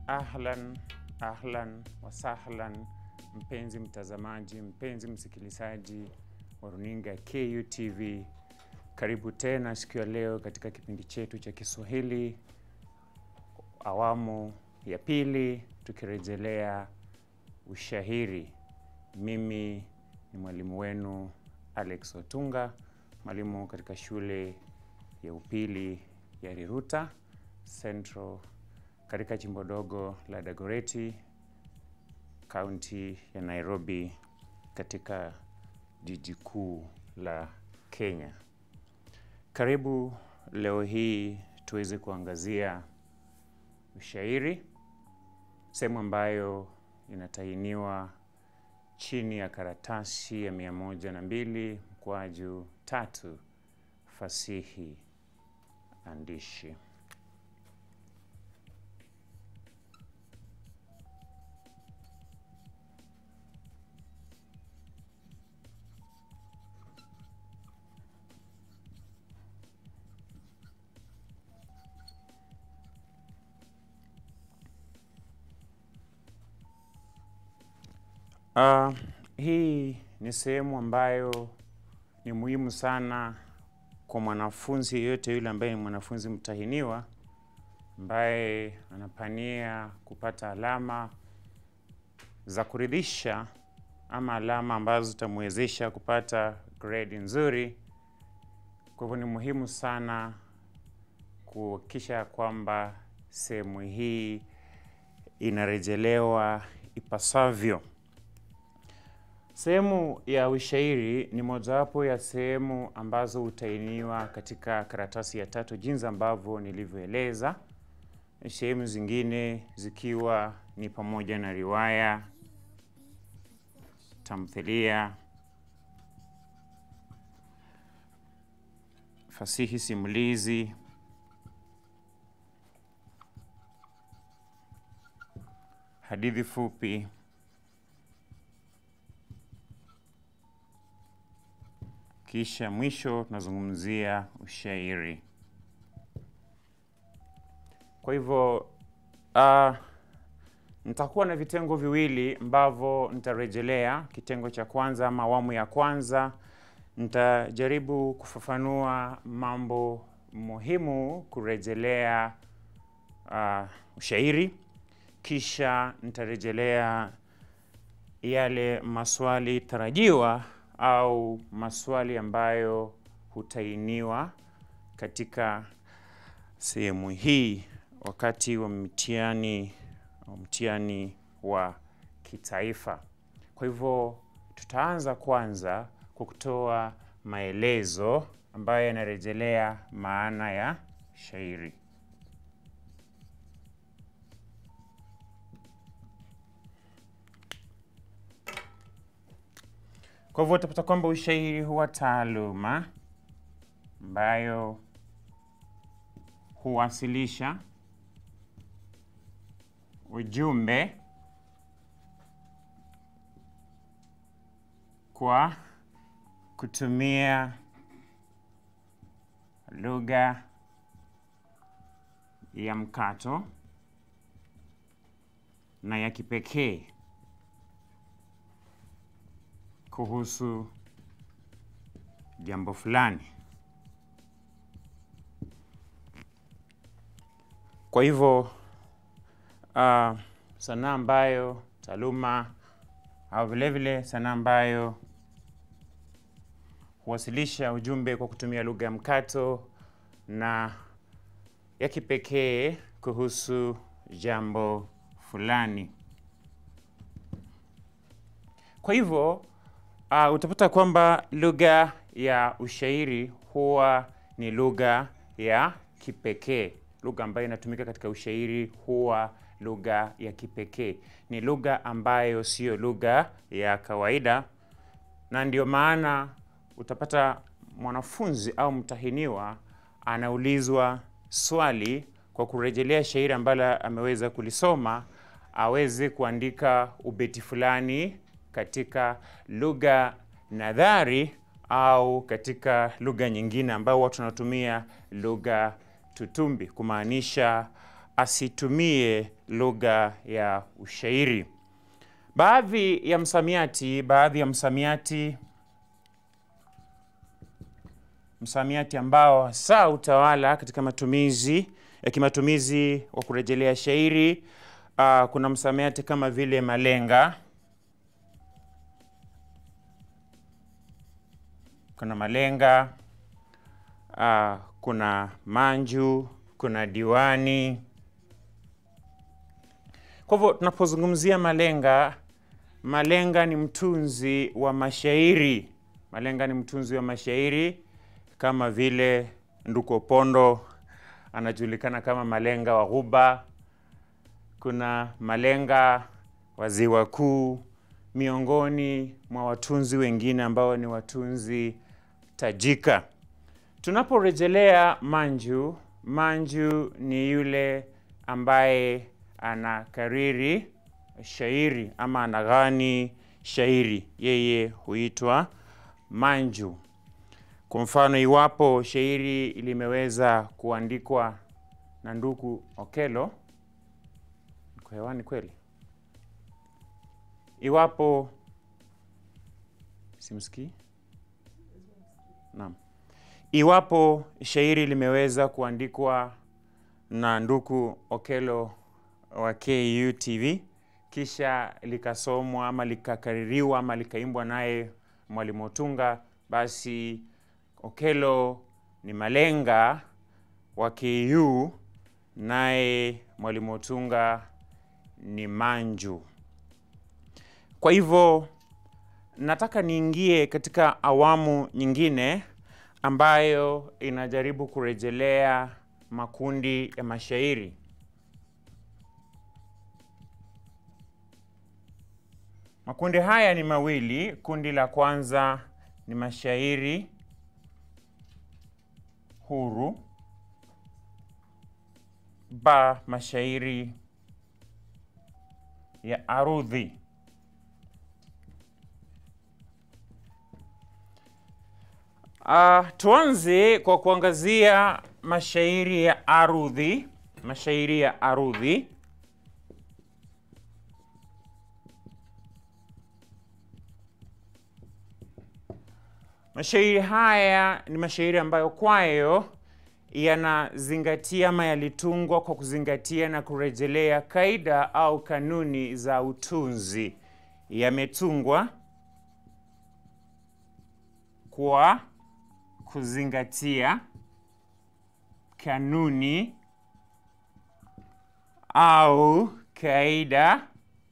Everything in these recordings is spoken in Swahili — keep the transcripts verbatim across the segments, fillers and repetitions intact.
Ahlan, ahlan, wasahlan, mpenzi mtazamaji, mpenzi msikilizaji wa runinga K U T V. Karibu tena siku ya leo katika kipindi chetu cha Kiswahili awamu ya pili, tukirejelea ushairi. Mimi ni mwalimu wenu Alex Otunga, mwalimu katika shule ya upili ya Riruta Central katika jimbo dogo la Dagoretti, kaunti ya Nairobi, katika jiji kuu la Kenya. Karibu leo hii tuweze kuangazia ushairi, sehemu ambayo inatahiniwa chini ya karatasi ya mia moja na mbili mkwaju tatu fasihi andishi. Uh, hii ni sehemu ambayo ni muhimu sana kwa mwanafunzi yote yule ambaye ni mwanafunzi mtahiniwa, ambaye anapania kupata alama za kuridhisha ama alama ambazo zitamwezesha kupata grade nzuri. Kwa hivyo ni muhimu sana kuhakikisha kwamba sehemu hii inarejelewa ipasavyo. Sehemu ya ushairi ni mojawapo ya sehemu ambazo hutahiniwa katika karatasi ya tatu, jinsi ambavyo nilivyoeleza. Sehemu zingine zikiwa ni pamoja na riwaya, tamthilia, fasihi simulizi, hadithi fupi, kisha mwisho tunazungumzia ushairi. Kwa hivyo uh, nitakuwa na vitengo viwili ambavyo nitarejelea. Kitengo cha kwanza ama awamu ya kwanza, nitajaribu kufafanua mambo muhimu kurejelea uh, ushairi. Kisha nitarejelea yale maswali tarajiwa au maswali ambayo hutahiniwa katika sehemu hii wakati wa mtihani mtihani wa kitaifa. Kwa hivyo tutaanza kwanza kwa kutoa maelezo ambayo yanarejelea maana ya shairi. Kwa hivyo utapata kwamba ushairi huwa taaluma ambayo huwasilisha ujumbe kwa kutumia lugha ya mkato na ya kipekee kuhusu jambo fulani. Kwa hivyo uh, sanaa ambayo taaluma au vile vile sanaa ambayo huwasilisha ujumbe kwa kutumia lugha ya mkato na ya kipekee kuhusu jambo fulani. Kwa hivyo uh, utapata kwamba lugha ya ushairi huwa ni lugha ya kipekee. Lugha ambayo inatumika katika ushairi huwa lugha ya kipekee. Ni lugha ambayo sio lugha ya kawaida, na ndio maana utapata mwanafunzi au mtahiniwa anaulizwa swali kwa kurejelea shairi ambalo ameweza kulisoma, aweze kuandika ubeti fulani katika lugha nadhari au katika lugha nyingine ambayo watu wanatumia lugha tutumbi, kumaanisha asitumie lugha ya ushairi. Baadhi ya msamiati, baadhi ya msamiati msamiati ambao hasa utawala katika matumizi ya kimatumizi wa kurejelea shairi, uh, kuna msamiati kama vile malenga, kuna malenga, uh, kuna manju, kuna diwani. Kwa hivyo tunapozungumzia malenga, malenga ni mtunzi wa mashairi. Malenga ni mtunzi wa mashairi kama vile Nduku Opondo anajulikana kama malenga wa Ghuba. Kuna malenga wa Ziwa Kuu, miongoni mwa watunzi wengine ambao ni watunzi tajika. Tunaporejelea manju, manju ni yule ambaye anakariri shairi ama anaghani shairi, yeye huitwa manju. Kwa mfano, iwapo shairi limeweza kuandikwa na Nduku Okello, kwa hewani kweli? Iwapo simsikii? Naam. Iwapo shairi limeweza kuandikwa na Nduku Okello wa K U T V, kisha likasomwa ama likakaririwa ama likaimbwa naye Mwalimu Otunga, basi Okello ni malenga wa K U, naye Mwalimu Otunga ni manju. Kwa hivyo nataka niingie katika awamu nyingine ambayo inajaribu kurejelea makundi ya mashairi. Makundi haya ni mawili. Kundi la kwanza ni mashairi huru, ba mashairi ya arudhi. Uh, tuanze kwa kuangazia mashairi ya arudhi. Mashairi ya arudhi. Mashairi haya ni mashairi ambayo kwayo yanazingatia ama yalitungwa kwa kuzingatia na kurejelea kaida au kanuni za utunzi. Yametungwa kwa kuzingatia kanuni au kaida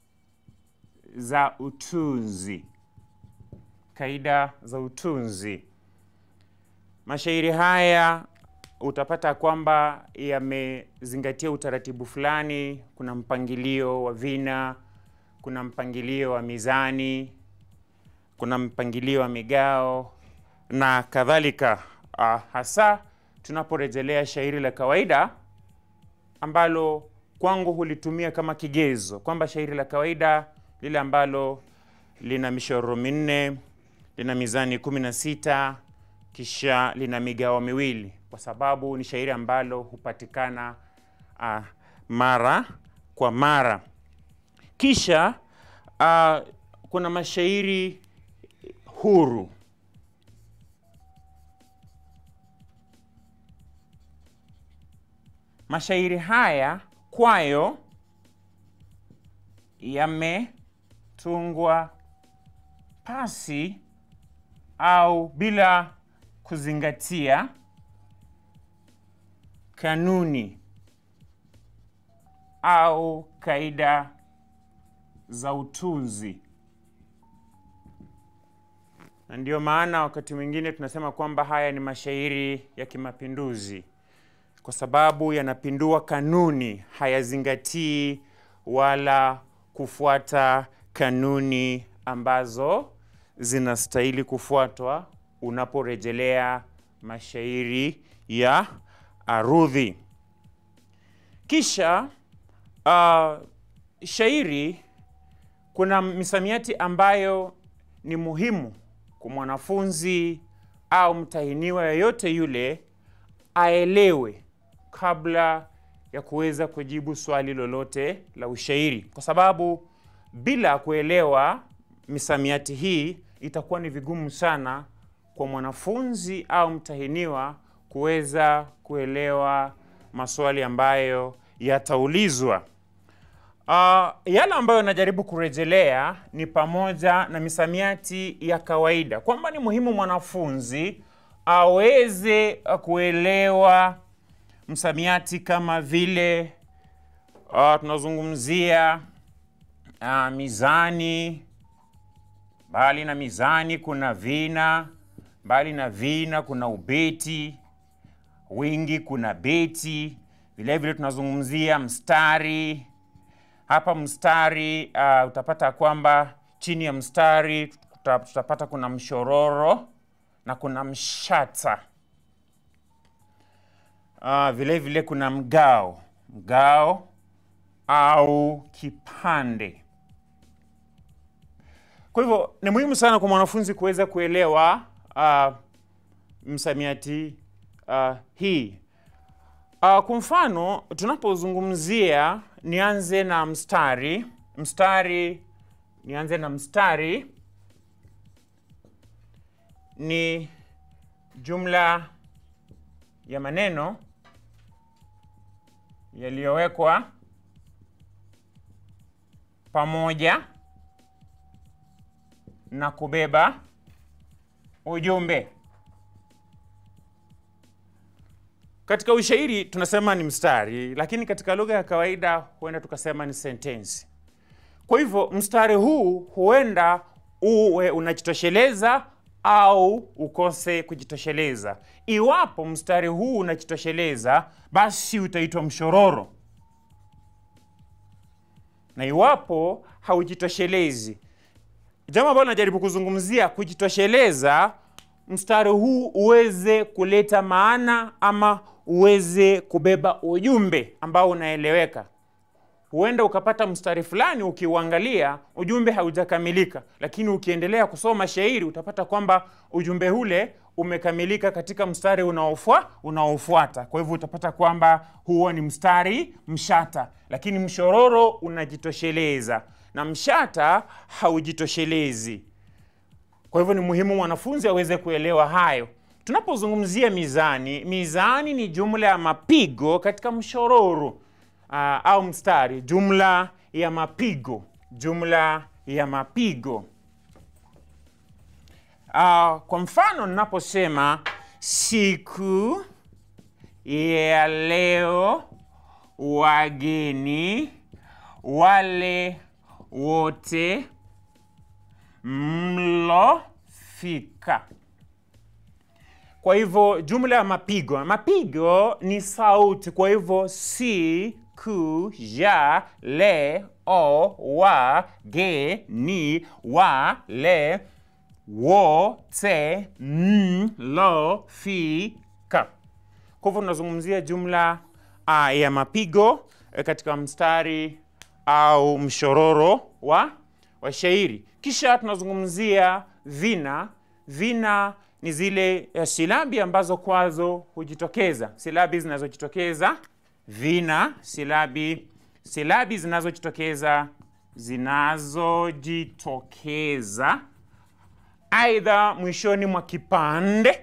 za utunzi. Kaida za utunzi. Mashairi haya utapata kwamba yamezingatia utaratibu fulani. Kuna mpangilio wa vina, kuna mpangilio wa mizani, kuna mpangilio wa migao na kadhalika. Uh, hasa tunaporejelea shairi la kawaida ambalo kwangu hulitumia kama kigezo, kwamba shairi la kawaida lile ambalo lina mishoro minne, lina mizani kumi na sita, kisha lina migao miwili, kwa sababu ni shairi ambalo hupatikana uh, mara kwa mara. Kisha uh, kuna mashairi huru. Mashairi haya kwayo yametungwa pasi au bila kuzingatia kanuni au kaida za utunzi. Na ndio maana wakati mwingine tunasema kwamba haya ni mashairi ya kimapinduzi, kwa sababu yanapindua kanuni, hayazingatii wala kufuata kanuni ambazo zinastahili kufuatwa unaporejelea mashairi ya arudhi. Kisha uh, shairi, kuna misamiati ambayo ni muhimu kwa mwanafunzi au mtahiniwa yoyote yule aelewe kabla ya kuweza kujibu swali lolote la ushairi, kwa sababu bila kuelewa misamiati hii itakuwa ni vigumu sana kwa mwanafunzi au mtahiniwa kuweza kuelewa maswali ambayo yataulizwa. Uh, yale ambayo najaribu kurejelea ni pamoja na misamiati ya kawaida, kwamba ni muhimu mwanafunzi aweze kuelewa msamiati kama vile uh, tunazungumzia uh, mizani. Bali na mizani kuna vina, bali na vina kuna ubeti, wingi kuna beti. Vile vile tunazungumzia mstari. Hapa mstari uh, utapata kwamba chini ya mstari tutapata kuna mshororo na kuna mshata. Uh, vile vile kuna mgao, mgao au kipande. Kwa hivyo ni muhimu sana kwa mwanafunzi kuweza kuelewa uh, msamiati uh, hii. Uh, kwa mfano tunapozungumzia, nianze na mstari. Mstari, nianze na mstari ni jumla ya maneno yaliyowekwa pamoja na kubeba ujumbe. Katika ushairi tunasema ni mstari, lakini katika lugha ya kawaida huenda tukasema ni sentensi. Kwa hivyo mstari huu huenda uwe unajitosheleza au ukose kujitosheleza. Iwapo mstari huu unajitosheleza, basi utaitwa mshororo. Na iwapo haujitoshelezi, jambo ambalo najaribu kuzungumzia kujitosheleza, mstari huu uweze kuleta maana ama uweze kubeba ujumbe ambao unaeleweka. Huenda ukapata mstari fulani ukiuangalia ujumbe haujakamilika, lakini ukiendelea kusoma shairi utapata kwamba ujumbe ule umekamilika katika mstari unaofua unaofuata. Kwa hivyo utapata kwamba huo ni mstari mshata, lakini mshororo unajitosheleza na mshata haujitoshelezi. Kwa hivyo ni muhimu mwanafunzi aweze kuelewa hayo. Tunapozungumzia mizani, mizani ni jumla ya mapigo katika mshororo uh, au mstari. Jumla ya mapigo, jumla ya mapigo. Uh, kwa mfano ninaposema siku ya leo wageni wale wote mlofika. Kwa hivyo jumla ya mapigo, mapigo ni sauti. Kwa hivyo siku ya leo wageni wale wote mlofika. Kwa hivyo tunazungumzia jumla uh, ya mapigo uh, katika mstari au mshororo wa, wa shairi. Kisha tunazungumzia vina. Vina ni zile uh, silabi ambazo kwazo hujitokeza. Silabi zinazojitokeza, vina, silabi, silabi zinazojitokeza, zinazojitokeza aidha mwishoni mwa kipande,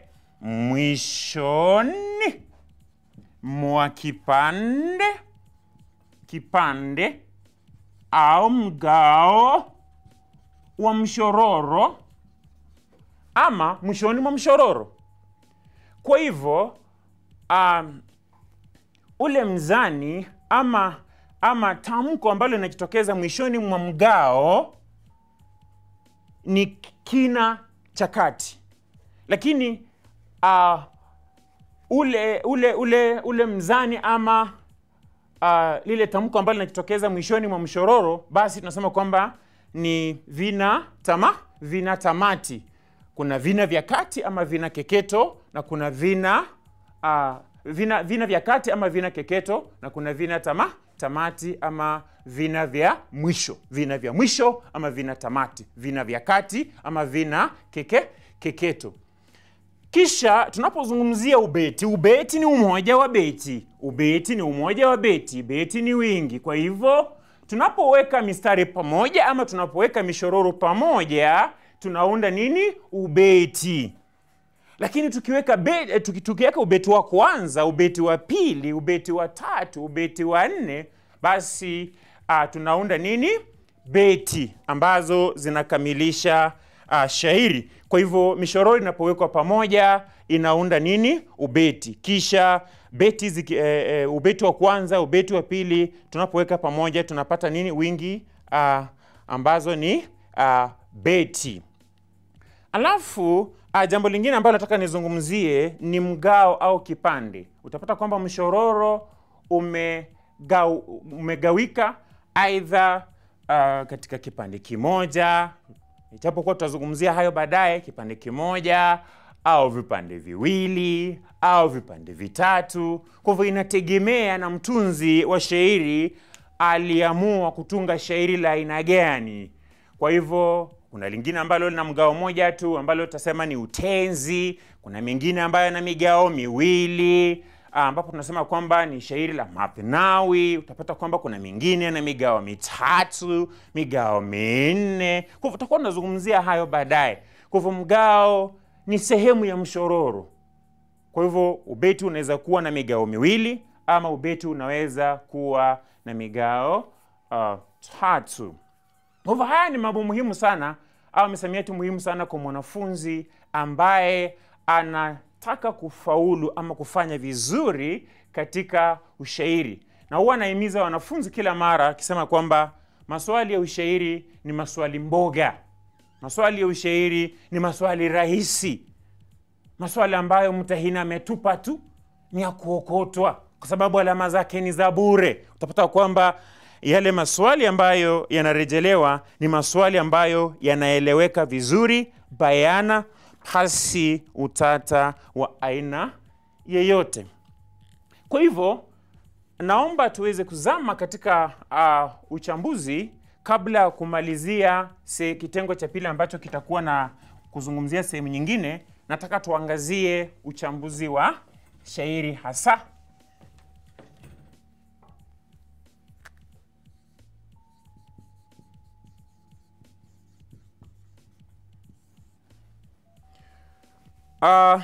mwishoni mwa kipande, kipande au mgao wa mshororo ama mwishoni mwa mshororo. Kwa hivyo um, ule mzani ama ama tamko ambalo linajitokeza mwishoni mwa mgao ni kina cha kati. Lakini uh, ule ule ule ule mzani ama uh, lile tamko ambalo linajitokeza mwishoni mwa mshororo, basi tunasema kwamba ni vina tama vina tamati. Kuna vina vya kati ama vina keketo, na kuna vina uh, vina vina vya kati ama vina keketo, na kuna vina tama tamati ama vina vya mwisho. Vina vya mwisho ama vina tamati, vina vya kati ama vina keke keketo. Kisha tunapozungumzia ubeti, ubeti ni umoja wa beti. Ubeti ni umoja wa beti, beti ni wingi. Kwa hivyo tunapoweka mistari pamoja ama tunapoweka mishororo pamoja, tunaunda nini? Ubeti. Lakini tukiweka beti, tukiweka ubeti wa kwanza, ubeti wa pili, ubeti wa tatu, ubeti wa nne, basi uh, tunaunda nini? Beti ambazo zinakamilisha uh, shairi. Kwa hivyo mishororo inapowekwa pamoja inaunda nini? Ubeti. Kisha beti ziki, e, e, ubeti wa kwanza, ubeti wa pili tunapoweka pamoja tunapata nini? Wingi uh, ambazo ni uh, beti. Alafu uh, jambo lingine ambalo nataka nizungumzie ni mgao au kipande. Utapata kwamba mshororo umegau, umegawika aidha uh, katika kipande kimoja, ijapokuwa tutazungumzia hayo baadaye, kipande kimoja au vipande viwili au vipande vitatu. Kwa hivyo inategemea na mtunzi wa shairi aliamua kutunga shairi la aina gani. Kwa hivyo kuna lingine ambalo lina mgao moja tu ambalo tutasema ni utenzi, kuna mengine ambayo yana migao miwili ambapo tunasema kwamba ni shairi la mathnawi. Utapata kwamba kuna mengine na migao mitatu, migao minne. Kwa hivyo tutakuwa tunazungumzia hayo baadaye. Kwa hivyo mgao ni sehemu ya mshororo. Kwa hivyo ubeti unaweza kuwa na migao miwili ama ubeti unaweza kuwa na migao uh, tatu. Kwa hivyo haya ni mambo muhimu sana au misamiati muhimu sana kwa mwanafunzi ambaye anataka kufaulu ama kufanya vizuri katika ushairi. Na huwa nahimiza wanafunzi kila mara akisema kwamba maswali ya ushairi ni maswali mboga. Maswali ya ushairi ni maswali rahisi. Maswali ambayo mtahini ametupa tu ni ya kuokotwa kwa sababu alama zake ni za bure. Utapata kwamba yale maswali ambayo yanarejelewa ni maswali ambayo yanaeleweka vizuri, bayana, hasi utata wa aina yeyote. Kwa hivyo naomba tuweze kuzama katika uh, uchambuzi kabla ya kumalizia se kitengo cha pili ambacho kitakuwa na kuzungumzia sehemu nyingine. Nataka tuangazie uchambuzi wa shairi hasa. Uh,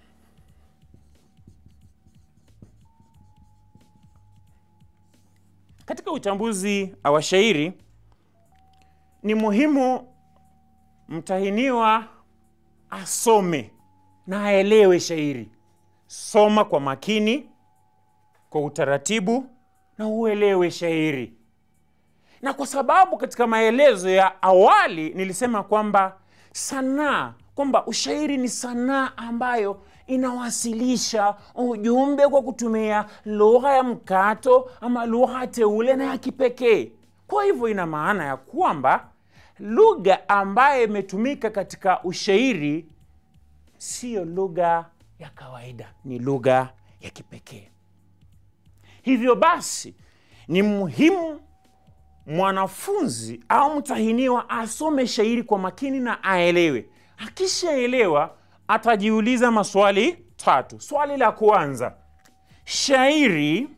katika uchambuzi wa shairi ni muhimu mtahiniwa asome na aelewe shairi. Soma kwa makini, kwa utaratibu na uelewe shairi. Na kwa sababu katika maelezo ya awali nilisema kwamba sanaa, kwamba ushairi ni sanaa ambayo inawasilisha ujumbe kwa kutumia lugha ya mkato ama lugha teule na ya kipekee. Kwa hivyo ina maana ya kwamba lugha ambayo imetumika katika ushairi sio lugha ya kawaida, ni lugha ya kipekee. Hivyo basi ni muhimu mwanafunzi au mtahiniwa asome shairi kwa makini na aelewe. Akishaelewa atajiuliza maswali tatu. Swali la kwanza, shairi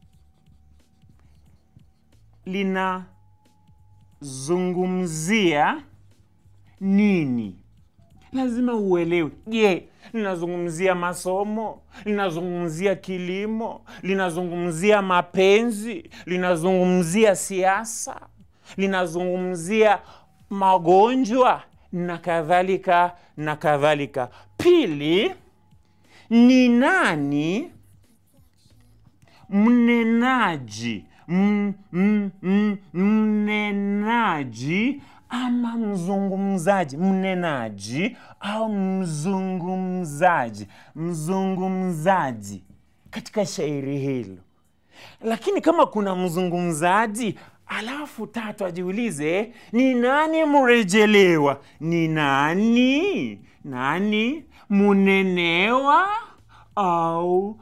linazungumzia nini? Lazima uelewe. Je, linazungumzia masomo? Linazungumzia kilimo? Linazungumzia mapenzi? Linazungumzia siasa? Linazungumzia magonjwa? Na kadhalika na kadhalika. Pili, ni nani mnenaji? M, m, m, mnenaji ama mzungumzaji? Mnenaji au mzungumzaji? Mzungumzaji katika shairi hilo. Lakini kama kuna mzungumzaji, alafu tatu ajiulize ni nani mrejelewa? Ni nani? Nani munenewa au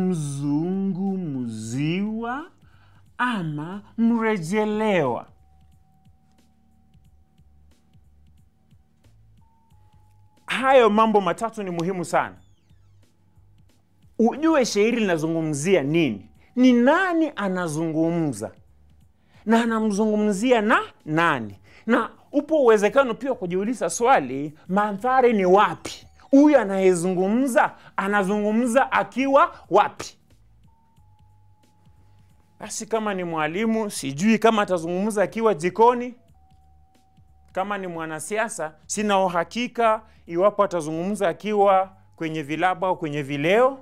mzungumziwa ama hayo mambo matatu ni muhimu sana. Ujue shairi linazungumzia nini, ni nani anazungumza, na anamzungumzia na nani, na upo uwezekano pia kujiuliza swali, mandhari ni wapi? Huyu anayezungumza anazungumza akiwa wapi? Basi kama ni mwalimu, sijui kama atazungumza akiwa jikoni. Kama ni mwanasiasa, sina uhakika iwapo atazungumza akiwa kwenye vilabu au kwenye vileo.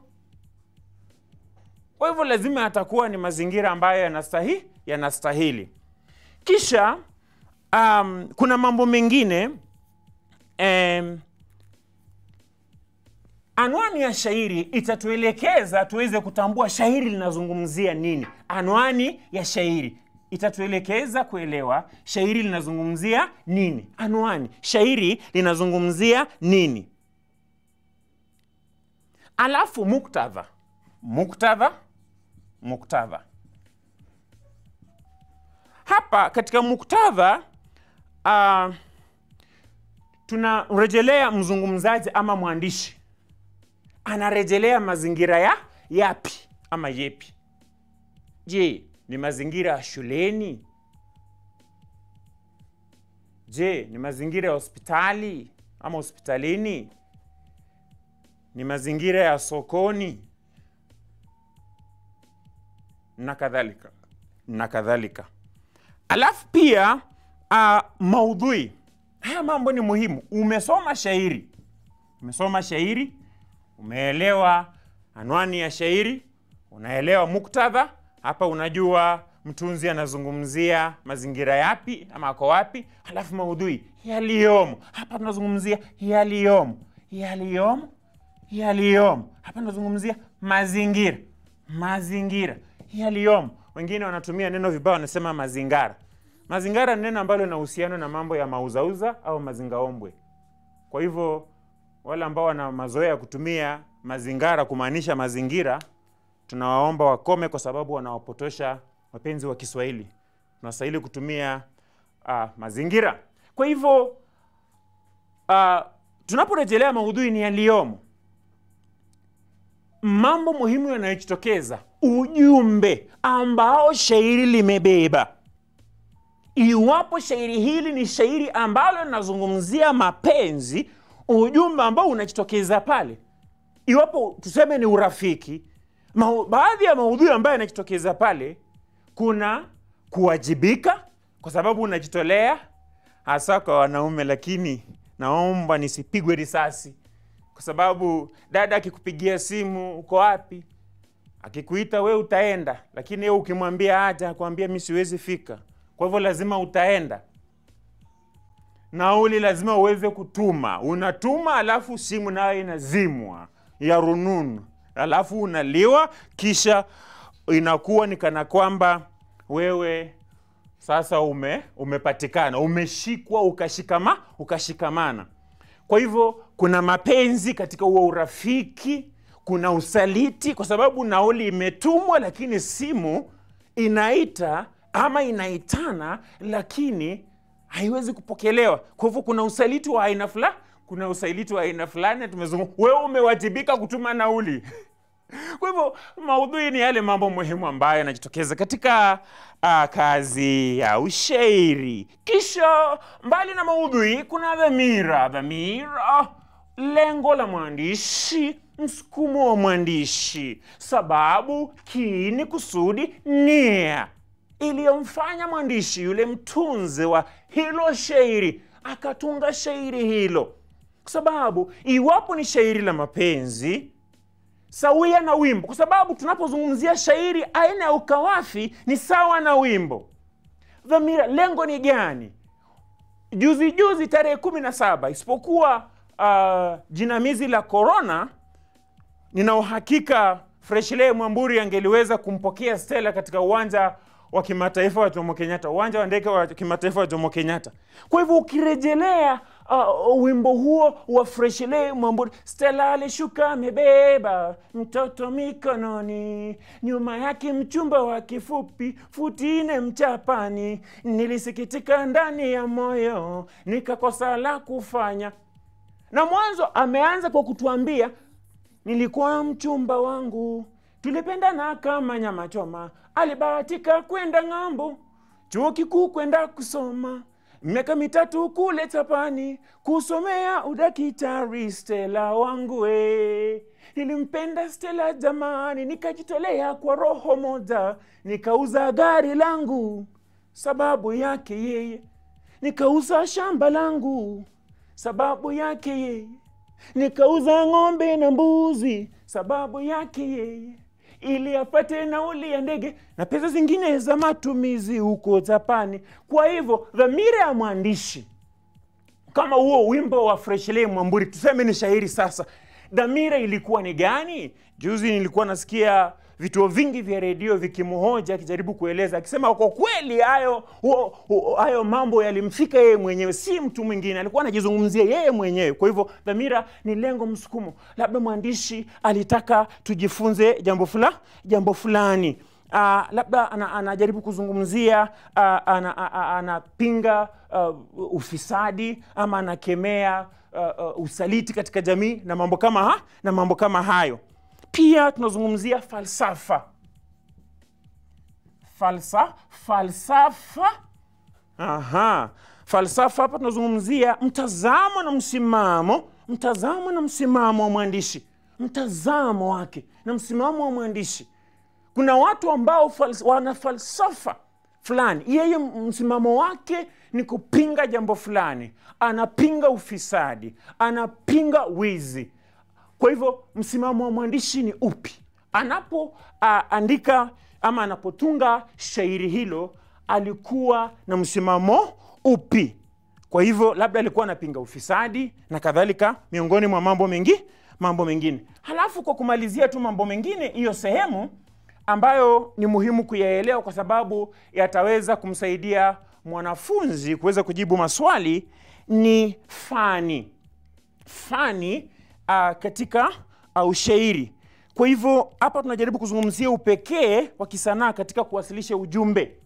Kwa hivyo lazima atakuwa ni mazingira ambayo yanastahili, yanastahili. Kisha um, kuna mambo mengine. Um, anwani ya shairi itatuelekeza tuweze kutambua shairi linazungumzia nini. Anwani ya shairi itatuelekeza kuelewa shairi linazungumzia nini. Anwani, shairi linazungumzia nini. Alafu muktadha. Muktadha, muktadha. Hapa katika muktadha uh, tunarejelea mzungumzaji ama mwandishi. Anarejelea mazingira ya yapi ama yepi? Je, ni mazingira ya shuleni? Je, ni mazingira ya hospitali ama hospitalini? Ni mazingira ya sokoni? Na kadhalika, na kadhalika. Alafu pia uh, maudhui. Haya mambo ni muhimu. Umesoma shairi. Umesoma shairi, umeelewa anwani ya shairi, unaelewa muktadha. Hapa unajua mtunzi anazungumzia mazingira yapi ama ako wapi. Halafu maudhui, yaliyomo. Hapa tunazungumzia yaliyomo. Yaliyomo, yaliyomo. Hapa tunazungumzia mazingira. Mazingira, yaliyomo. Wengine wanatumia neno vibaya, wanasema mazingara. Mazingara ni neno ambalo linahusiana na mambo ya mauzauza au mazingaombwe. Kwa hivyo wale ambao wana mazoea ya kutumia mazingara kumaanisha mazingira, tunawaomba wakome, kwa sababu wanawapotosha wapenzi wa Kiswahili. Tunastahili kutumia uh, mazingira. Kwa hivyo uh, tunaporejelea maudhui ni yaliyomo, mambo muhimu yanayojitokeza, ujumbe ambao shairi limebeba. Iwapo shairi hili ni shairi ambalo linazungumzia mapenzi, ujumbe ambao unajitokeza pale, iwapo tuseme ni urafiki, baadhi ya maudhui ambayo yanajitokeza pale, kuna kuwajibika kwa sababu unajitolea, hasa kwa wanaume. Lakini naomba nisipigwe risasi, kwa sababu dada akikupigia simu, uko wapi, akikuita we utaenda, lakini yeye ukimwambia aje, akwambia mimi siwezi fika. Kwa hivyo lazima utaenda. Nauli lazima uweze kutuma. Unatuma, alafu simu nayo inazimwa ya rununu, alafu unaliwa, kisha inakuwa ni kana kwamba wewe sasa ume umepatikana, umeshikwa, ukashikama, ukashikamana. Kwa hivyo kuna mapenzi katika huo urafiki, kuna usaliti kwa sababu nauli imetumwa lakini simu inaita ama inaitana lakini haiwezi kupokelewa. Kwa hivyo kuna usaliti wa aina fulani, kuna usaliti wa aina fulani tumezungumza. Wewe umewajibika kutuma nauli. Kwa hivyo maudhui ni yale mambo muhimu ambayo yanajitokeza katika uh, kazi ya ushairi. Kisha mbali na maudhui kuna dhamira. Dhamira, lengo la mwandishi, msukumo wa mwandishi, sababu, kiini, kusudi, nia iliyomfanya mwandishi yule mtunzi wa hilo shairi akatunga shairi hilo. Kwa sababu iwapo ni shairi la mapenzi, sawia na wimbo, kwa sababu tunapozungumzia shairi aina ya ukawafi ni sawa na wimbo. Dhamira, lengo ni gani? Juzi juzi tarehe kumi na saba, isipokuwa uh, jinamizi la corona, nina uhakika Freshley Mwamburi angeliweza kumpokea Stella katika uwanja wa kimataifa wa Jomo Kenyatta, uwanja wa ndege wa kimataifa wa Jomo Kenyatta. Kwa hivyo ukirejelea uh, wimbo huo wa Freshley Mwamburi, Stella alishuka amebeba mtoto mikononi, nyuma yake mchumba wa kifupi, futi nne mchapani, nilisikitika ndani ya moyo, nikakosa la kufanya. Na mwanzo ameanza kwa kutuambia, nilikuwa mchumba wangu, tulipendana kama nyama choma, alibahatika kwenda ng'ambo, chuo kikuu kwenda kusoma, miaka mitatu kule Japani, kusomea udakitari. Stella wangu we, nilimpenda Stella jamani, nikajitolea kwa roho moja, nikauza gari langu sababu yake yeye, nikauza shamba langu sababu yake yeye, nikauza ng'ombe na mbuzi sababu yake yeye, ili apate nauli ya ndege na pesa zingine za matumizi huko Japani. Kwa hivyo dhamira ya mwandishi, kama huo wimbo wa Freshley Mwamburi, tuseme ni shairi sasa, dhamira ilikuwa ni gani? Juzi nilikuwa nasikia vituo vingi vya redio vikimhoja akijaribu kueleza, akisema kwa kweli hayo hayo mambo yalimfika yeye mwenyewe, si mtu mwingine, alikuwa anajizungumzia yeye mwenyewe. Kwa hivyo dhamira ni lengo, msukumo. Labda mwandishi alitaka tujifunze jambo fulani, jambo fulani. Uh, labda anajaribu ana kuzungumzia uh, anapinga ana uh, ufisadi, ama anakemea uh, uh, usaliti katika jamii na mambo kama ha? na mambo kama hayo. Pia tunazungumzia falsafa. Falsa, falsafa. Aha. Falsafa hapa tunazungumzia mtazamo na msimamo, mtazamo na msimamo wa mwandishi. Mtazamo wake na msimamo wa mwandishi. Kuna watu ambao fals, wana falsafa fulani. Yeye msimamo wake ni kupinga jambo fulani. Anapinga ufisadi, anapinga wizi. Kwa hivyo msimamo wa mwandishi ni upi? Anapo uh, andika ama anapotunga shairi hilo, alikuwa na msimamo upi? Kwa hivyo labda alikuwa anapinga ufisadi na kadhalika, miongoni mwa mambo mengi, mambo mengine. Halafu kwa kumalizia tu mambo mengine, hiyo sehemu ambayo ni muhimu kuyaelewa kwa sababu yataweza kumsaidia mwanafunzi kuweza kujibu maswali, ni fani. Fani uh, katika uh, ushairi. Kwa hivyo hapa tunajaribu kuzungumzia upekee wa kisanaa katika kuwasilisha ujumbe.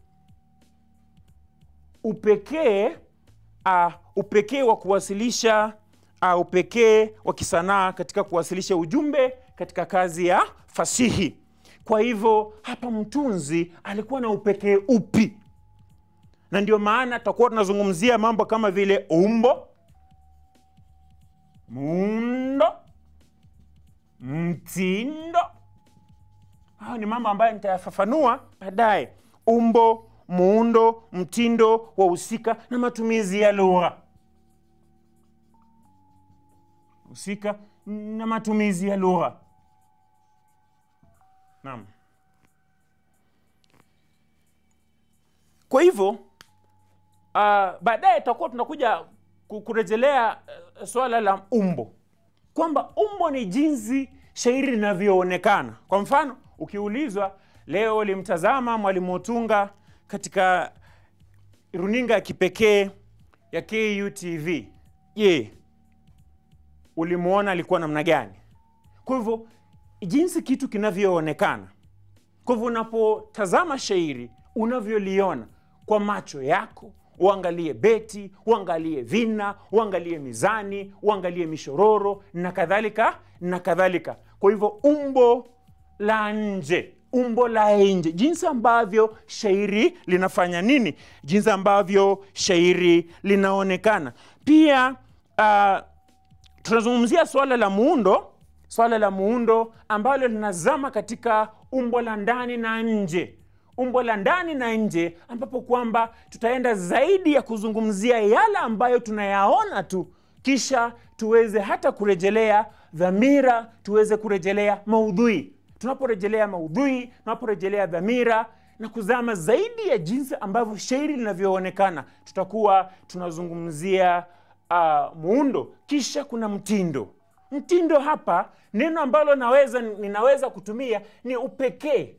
Upekee uh, upekee wa kuwasilisha uh, upekee wa kisanaa katika kuwasilisha ujumbe katika kazi ya fasihi. Kwa hivyo hapa mtunzi alikuwa na upekee upi? Na ndio maana tutakuwa tunazungumzia mambo kama vile umbo, muundo, mtindo. Haya ni mambo ambayo nitayafafanua baadaye. Umbo, muundo, mtindo, wahusika na matumizi ya lugha. Husika na matumizi ya lugha. Naam. Kwa hivyo uh, baadaye tutakuwa tunakuja kurejelea uh, swala la umbo. Kwamba umbo ni jinsi shairi linavyoonekana. Kwa mfano, ukiulizwa leo limtazama Mwalimu Otunga katika runinga ya kipekee ya K U T V. Je, ulimuona alikuwa namna gani? Kwa hivyo jinsi kitu kinavyoonekana. Kwa hivyo unapotazama shairi unavyoliona kwa macho yako, uangalie beti, uangalie vina, uangalie mizani, uangalie mishororo na kadhalika na kadhalika. Kwa hivyo umbo la nje, umbo la nje, jinsi ambavyo shairi linafanya nini, jinsi ambavyo shairi linaonekana. Pia uh, tunazungumzia swala la muundo, swala la muundo ambalo linazama katika umbo la ndani na nje. Umbo la ndani na nje, ambapo kwamba tutaenda zaidi ya kuzungumzia yale ambayo tunayaona tu, kisha tuweze hata kurejelea dhamira, tuweze kurejelea maudhui. Tunaporejelea maudhui, tunaporejelea dhamira na kuzama zaidi ya jinsi ambavyo shairi linavyoonekana, tutakuwa tunazungumzia uh, muundo. Kisha kuna mtindo. Mtindo hapa, neno ambalo naweza ninaweza kutumia ni upekee.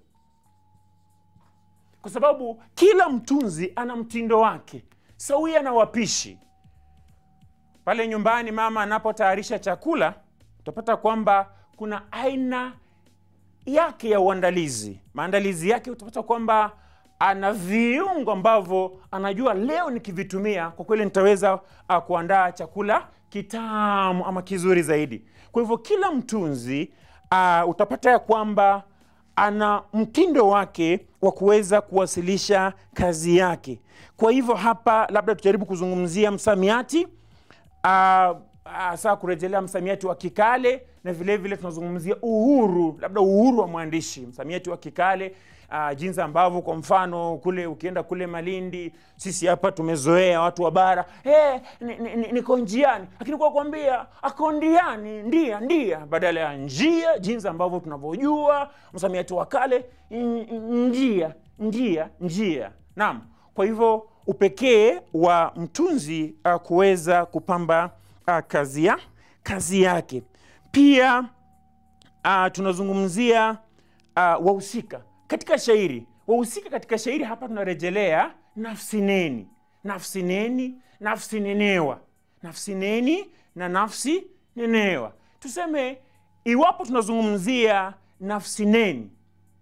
Kwa sababu kila mtunzi ana mtindo wake, sawia na wapishi. Pale nyumbani mama anapotayarisha chakula, utapata kwamba kuna aina yake ya uandalizi. Maandalizi yake utapata kwamba ana viungo ambavyo anajua leo nikivitumia kwa kweli nitaweza uh, kuandaa chakula kitamu ama kizuri zaidi. Kwa hivyo kila mtunzi uh, utapata ya kwamba ana mtindo wake wa kuweza kuwasilisha kazi yake. Kwa hivyo hapa labda tujaribu kuzungumzia msamiati, uh, hasa kurejelea msamiati wa kikale, na vile vile tunazungumzia uhuru, labda uhuru wa mwandishi. Msamiati wa kikale, uh, jinsi ambavyo kwa mfano kule ukienda kule Malindi, sisi hapa tumezoea watu wa bara, eh hey, niko njiani, lakini kwa kuambia ako ndiani, ndia ndia badala ya njia, jinsi ambavyo tunavyojua msamiati wa kale, njia njia njia. Naam, kwa hivyo upekee wa mtunzi uh, kuweza kupamba uh, kazi ya kazi yake. Pia uh, tunazungumzia uh, wahusika katika shairi. Wahusika katika shairi hapa tunarejelea nafsi neni, nafsi neni, nafsi nenewa, nafsi neni na nafsi nenewa. Tuseme iwapo tunazungumzia nafsi neni,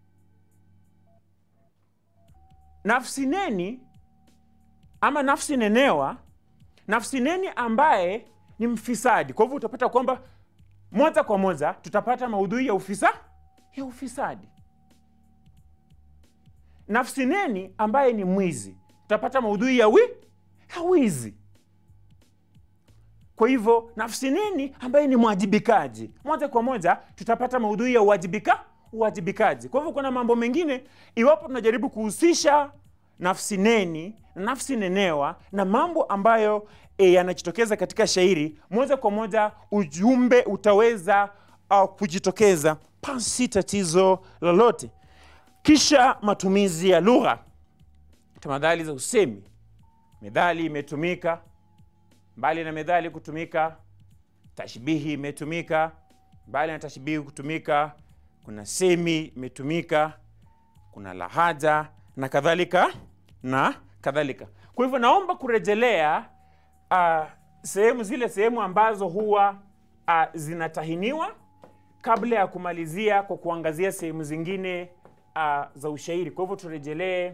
nafsi neni ama nafsi nenewa, nafsi neni ambaye ni mfisadi. Kwa hivyo utapata kwamba moja kwa moja tutapata maudhui ya ufisa ya ufisadi. Nafsi neni ambaye ni mwizi, tutapata maudhui ya wi ya wizi. Kwa hivyo nafsi neni ambaye ni mwajibikaji, moja kwa moja tutapata maudhui ya uwajibika uwajibikaji. Kwa hivyo kuna mambo mengine iwapo tunajaribu kuhusisha nafsi neni na nafsi nenewa na mambo ambayo e, yanajitokeza katika shairi, moja kwa moja ujumbe utaweza uh, kujitokeza pasi tatizo lolote. Kisha matumizi ya lugha, tamadhali za usemi. Methali imetumika, mbali na methali kutumika, tashbihi imetumika, mbali na tashbihi kutumika, kuna semi imetumika, kuna lahaja na kadhalika na kadhalika. Kwa hivyo naomba kurejelea uh, sehemu zile sehemu ambazo huwa uh, zinatahiniwa kabla ya kumalizia kwa kuangazia sehemu zingine uh, za ushairi. Kwa hivyo turejelee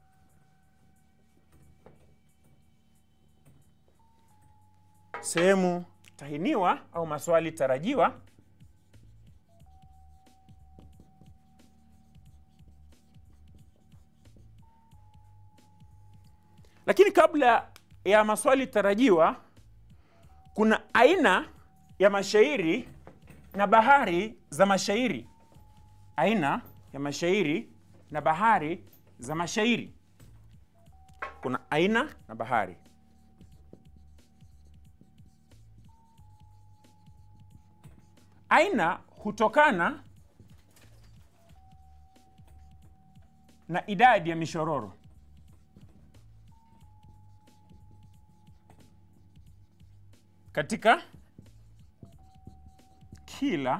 sehemu tahiniwa au maswali tarajiwa. Lakini kabla ya maswali tarajiwa, kuna aina ya mashairi na bahari za mashairi. Aina ya mashairi na bahari za mashairi. Kuna aina na bahari. Aina hutokana na idadi ya mishororo. Katika kila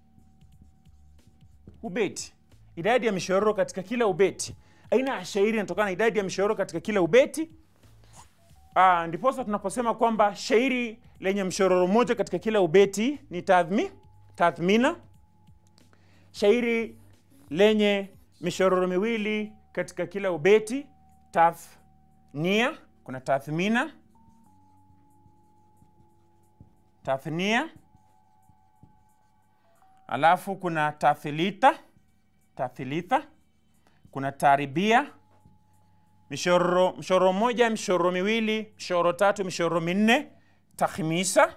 ubeti, idadi ya mishororo katika kila ubeti. Aina ya shairi inatokana na idadi ya mishororo katika kila ubeti. Ah, ndiposa tunaposema kwamba shairi lenye mshororo moja katika kila ubeti ni tathmi, tathmina. Shairi lenye mishororo miwili katika kila ubeti, tathnia, kuna tathmina, tathnia. Alafu kuna tathilita, tathilita. Kuna taribia, mishororo, mshororo moja, mishororo miwili, mishororo tatu, mishororo minne, takhmisa,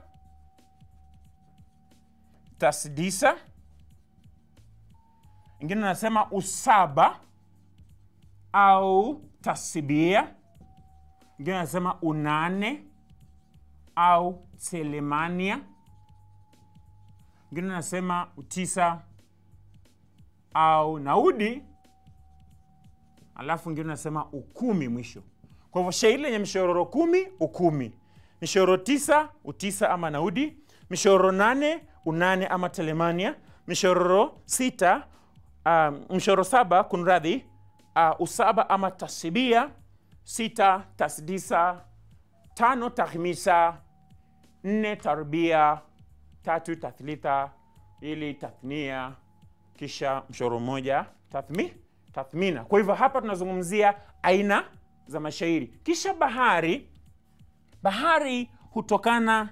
tasdisa. Ingine nasema usaba au tasibia. Ingine nasema unane au selemania. Ingine nasema utisa au naudi. Alafu ingine nasema ukumi mwisho. Kwa hivyo shairi lenye mishororo kumi, ukumi. Mishororo tisa, utisa ama naudi. Mishororo nane, unane ama telemania. Mishororo sita, um, mishororo saba, kunradhi, uh, usaba ama tasibia. Sita, tasdisa. Tano, takhmisa. Nne, tarbia. Tatu, tathlita. Ili, tathnia. Kisha mshororo moja, tathmi, tathmina. Kwa hivyo hapa tunazungumzia aina za mashairi. Kisha bahari. Bahari hutokana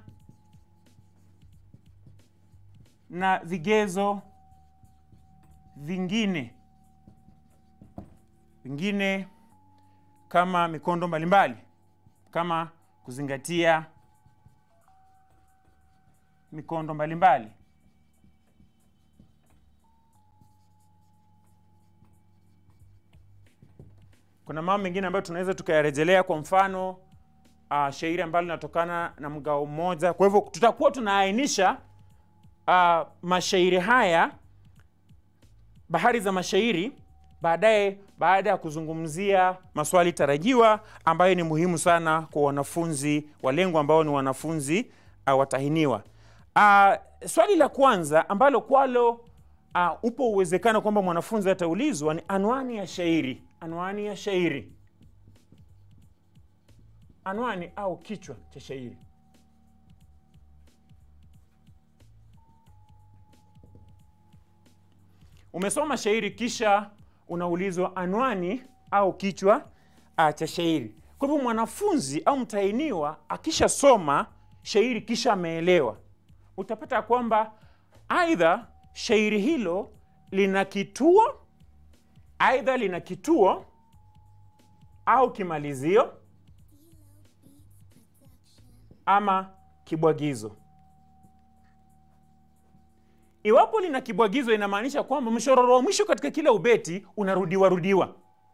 na vigezo vingine vingine kama mikondo mbalimbali, kama kuzingatia mikondo mbalimbali. Kuna mambo mengine ambayo tunaweza tukayarejelea, kwa mfano uh, shairi ambalo linatokana na mgao mmoja. Kwa hivyo tutakuwa tunaainisha uh, mashairi haya, bahari za mashairi, baadaye baada ya kuzungumzia maswali tarajiwa ambayo ni muhimu sana kwa wanafunzi walengwa ambao ni wanafunzi uh, watahiniwa. Uh, swali la kwanza ambalo kwalo uh, upo uwezekano kwamba mwanafunzi ataulizwa ni anwani ya shairi. Anwani ya shairi. Anwani au kichwa cha shairi. Umesoma shairi kisha unaulizwa anwani au kichwa uh, cha shairi. Kwa hivyo mwanafunzi au mtahiniwa akisha soma shairi kisha ameelewa, utapata kwamba aidha shairi hilo lina kituo, aidha lina kituo au kimalizio ama kibwagizo. Iwapo lina kibwagizo, inamaanisha kwamba mshororo wa mwisho katika kila ubeti unarudiwa rudiwa.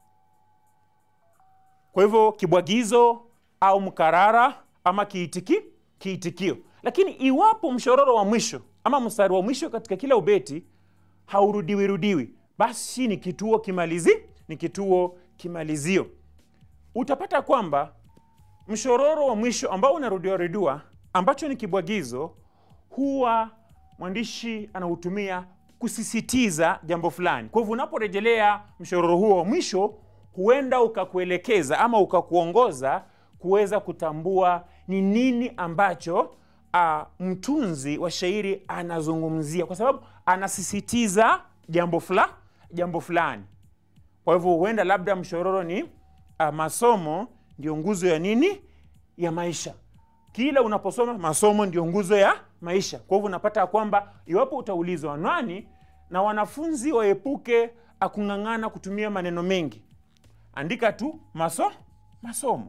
Kwa hivyo kibwagizo au mkarara ama kiitiki, kiitikio. Lakini iwapo mshororo wa mwisho ama mstari wa mwisho katika kila ubeti haurudiwi rudiwi, basi ni kituo kimalizi, ni kituo kimalizio. Utapata kwamba mshororo wa mwisho ambao unarudiwa rudiwa, ambacho ni kibwagizo, huwa mwandishi anautumia kusisitiza jambo fulani. Kwa hivyo unaporejelea mshororo huo wa mwisho, huenda ukakuelekeza ama ukakuongoza kuweza kutambua ni nini ambacho uh, mtunzi wa shairi anazungumzia, kwa sababu anasisitiza jambo fulani, jambo fulani. Kwa hivyo huenda labda mshororo ni uh, masomo ndio nguzo ya nini? Ya maisha. Kila unaposoma masomo ndio nguzo ya maisha. Kwa hivyo unapata kwamba iwapo utaulizwa anwani, na wanafunzi waepuke akung'ang'ana kutumia maneno mengi, andika tu maso, masomo.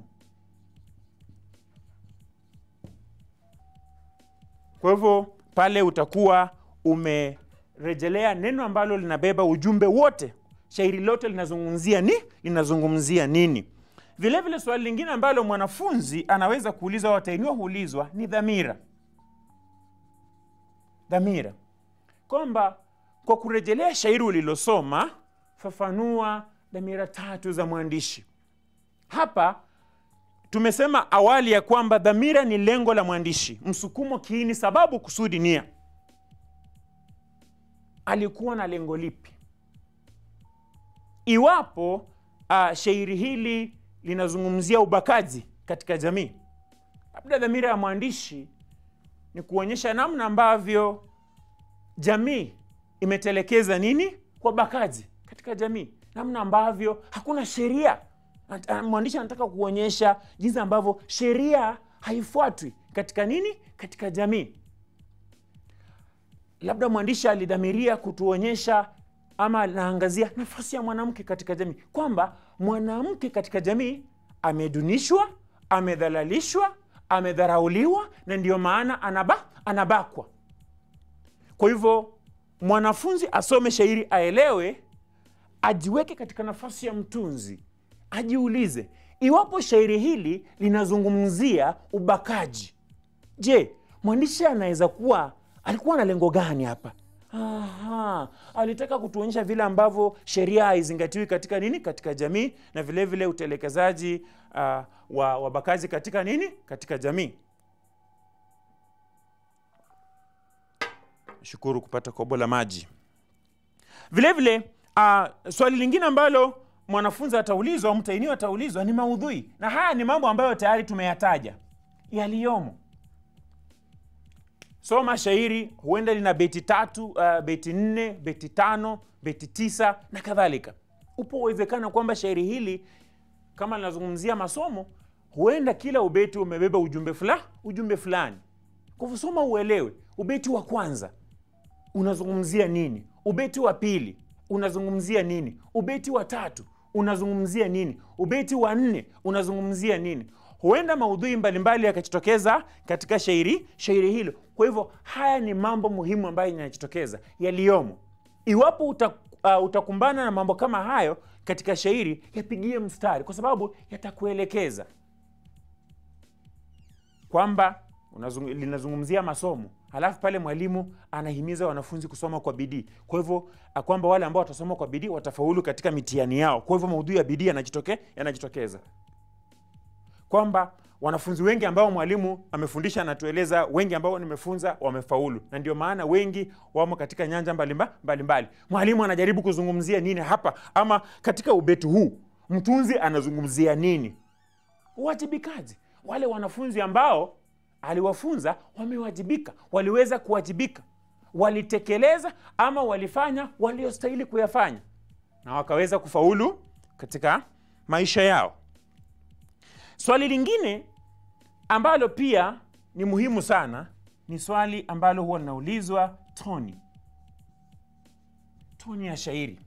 Kwa hivyo pale utakuwa umerejelea neno ambalo linabeba ujumbe wote. Shairi lote linazungumzia ni linazungumzia nini? Vile vile swali lingine ambalo mwanafunzi anaweza kuuliza, watahiniwa huulizwa, ni dhamira. Dhamira. Kwamba kwa kurejelea shairi ulilosoma, fafanua dhamira tatu za mwandishi. Hapa tumesema awali ya kwamba dhamira ni lengo la mwandishi, msukumo, kiini, sababu, kusudi, nia. Alikuwa na lengo lipi? Iwapo uh, shairi hili linazungumzia ubakaji katika jamii, labda dhamira ya mwandishi ni kuonyesha namna ambavyo jamii imetelekeza nini? Wabakaji katika jamii, namna ambavyo hakuna sheria. Mwandishi anataka kuonyesha jinsi ambavyo sheria haifuatwi katika nini? Katika jamii. Labda mwandishi alidhamiria kutuonyesha ama naangazia nafasi ya mwanamke katika jamii, kwamba mwanamke katika jamii amedunishwa, amedhalalishwa, amedharauliwa, na ndiyo maana anaba, anabakwa. Kwa hivyo mwanafunzi asome shairi aelewe, ajiweke katika nafasi ya mtunzi, ajiulize, iwapo shairi hili linazungumzia ubakaji, je, mwandishi anaweza kuwa alikuwa na lengo gani hapa? Aha, alitaka kutuonyesha vile ambavyo sheria haizingatiwi katika nini? Katika jamii, na vile vile utelekezaji uh, wa wabakaji katika nini? Katika jamii. Shukuru kupata kobo la maji. Vile vile uh, swali lingine ambalo mwanafunzi ataulizwa, mtahiniwa ataulizwa, ni maudhui. Na haya ni mambo ambayo tayari tumeyataja yaliyomo. Soma shairi, huenda lina beti tatu, uh, beti nne, beti tano, beti tisa na kadhalika. Upo uwezekano kwamba shairi hili kama linazungumzia masomo, huenda kila ubeti umebeba ujumbe fulani, ujumbe fulani. Kwa hivyo soma uelewe, ubeti wa kwanza unazungumzia nini? Ubeti wa pili unazungumzia nini? Ubeti wa tatu unazungumzia nini? Ubeti wa nne unazungumzia nini? Huenda maudhui mbalimbali yakajitokeza katika shairi shairi hilo. Kwa hivyo haya ni mambo muhimu ambayo yanajitokeza yaliyomo. Iwapo uta, uh, utakumbana na mambo kama hayo katika shairi, yapigie mstari, kwa sababu yatakuelekeza kwamba linazungumzia masomo, halafu pale mwalimu anahimiza wanafunzi kusoma kwa bidii. Kwa hivyo kwamba wale ambao watasoma kwa bidii watafaulu katika mitihani yao. Kwa hivyo maudhui ya bidii yanajitoke yanajitokeza. Kwamba wanafunzi wengi ambao mwalimu amefundisha anatueleza, wengi ambao nimefunza wamefaulu. Na ndio maana wengi wamo katika nyanja mbalimbali mbalimbali. Mwalimu anajaribu kuzungumzia nini hapa, ama katika ubeti huu mtunzi anazungumzia nini? Uwajibikaji. Wale wanafunzi ambao aliwafunza wamewajibika, waliweza kuwajibika, walitekeleza ama walifanya waliostahili kuyafanya, na wakaweza kufaulu katika maisha yao. Swali lingine ambalo pia ni muhimu sana ni swali ambalo huwa linaulizwa toni. Toni ya shairi.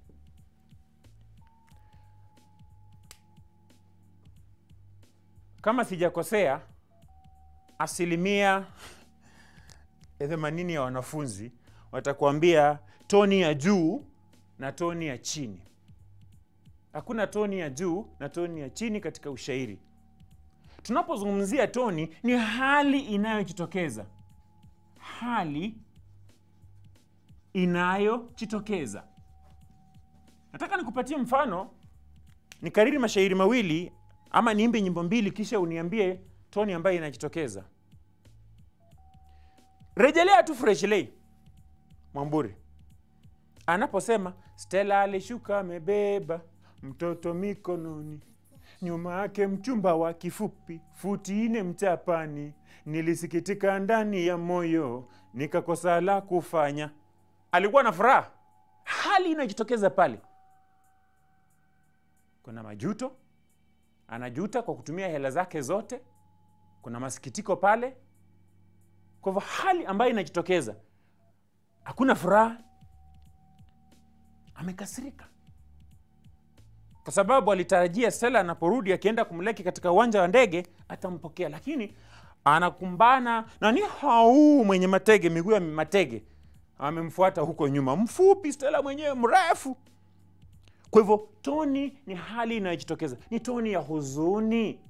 Kama sijakosea, asilimia themanini ya wanafunzi watakuambia toni ya juu na toni ya chini. Hakuna toni ya juu na toni ya chini katika ushairi. Tunapozungumzia toni, ni hali inayojitokeza. Hali inayojitokeza. Nataka nikupatie mfano, nikariri mashairi mawili ama niimbe nyimbo mbili, kisha uniambie toni ambayo inajitokeza. Rejelea tu Freshley Mwamburi anaposema, Stella alishuka amebeba mtoto mikononi, nyuma yake mchumba wa kifupi, futi ine mchapani, nilisikitika ndani ya moyo, nikakosa la kufanya. Alikuwa na furaha. Hali inajitokeza pale. Kuna majuto, anajuta kwa kutumia hela zake zote. Kuna masikitiko pale. Kwa hivyo hali ambayo inajitokeza, hakuna furaha, amekasirika. Kwa sababu alitarajia Stella anaporudi akienda kumleki katika uwanja wa ndege atampokea, lakini anakumbana na ni hau mwenye matege, miguu ya matege amemfuata huko nyuma, mfupi, Stella mwenyewe mrefu. Kwa hivyo toni ni hali inayojitokeza, ni toni ya huzuni.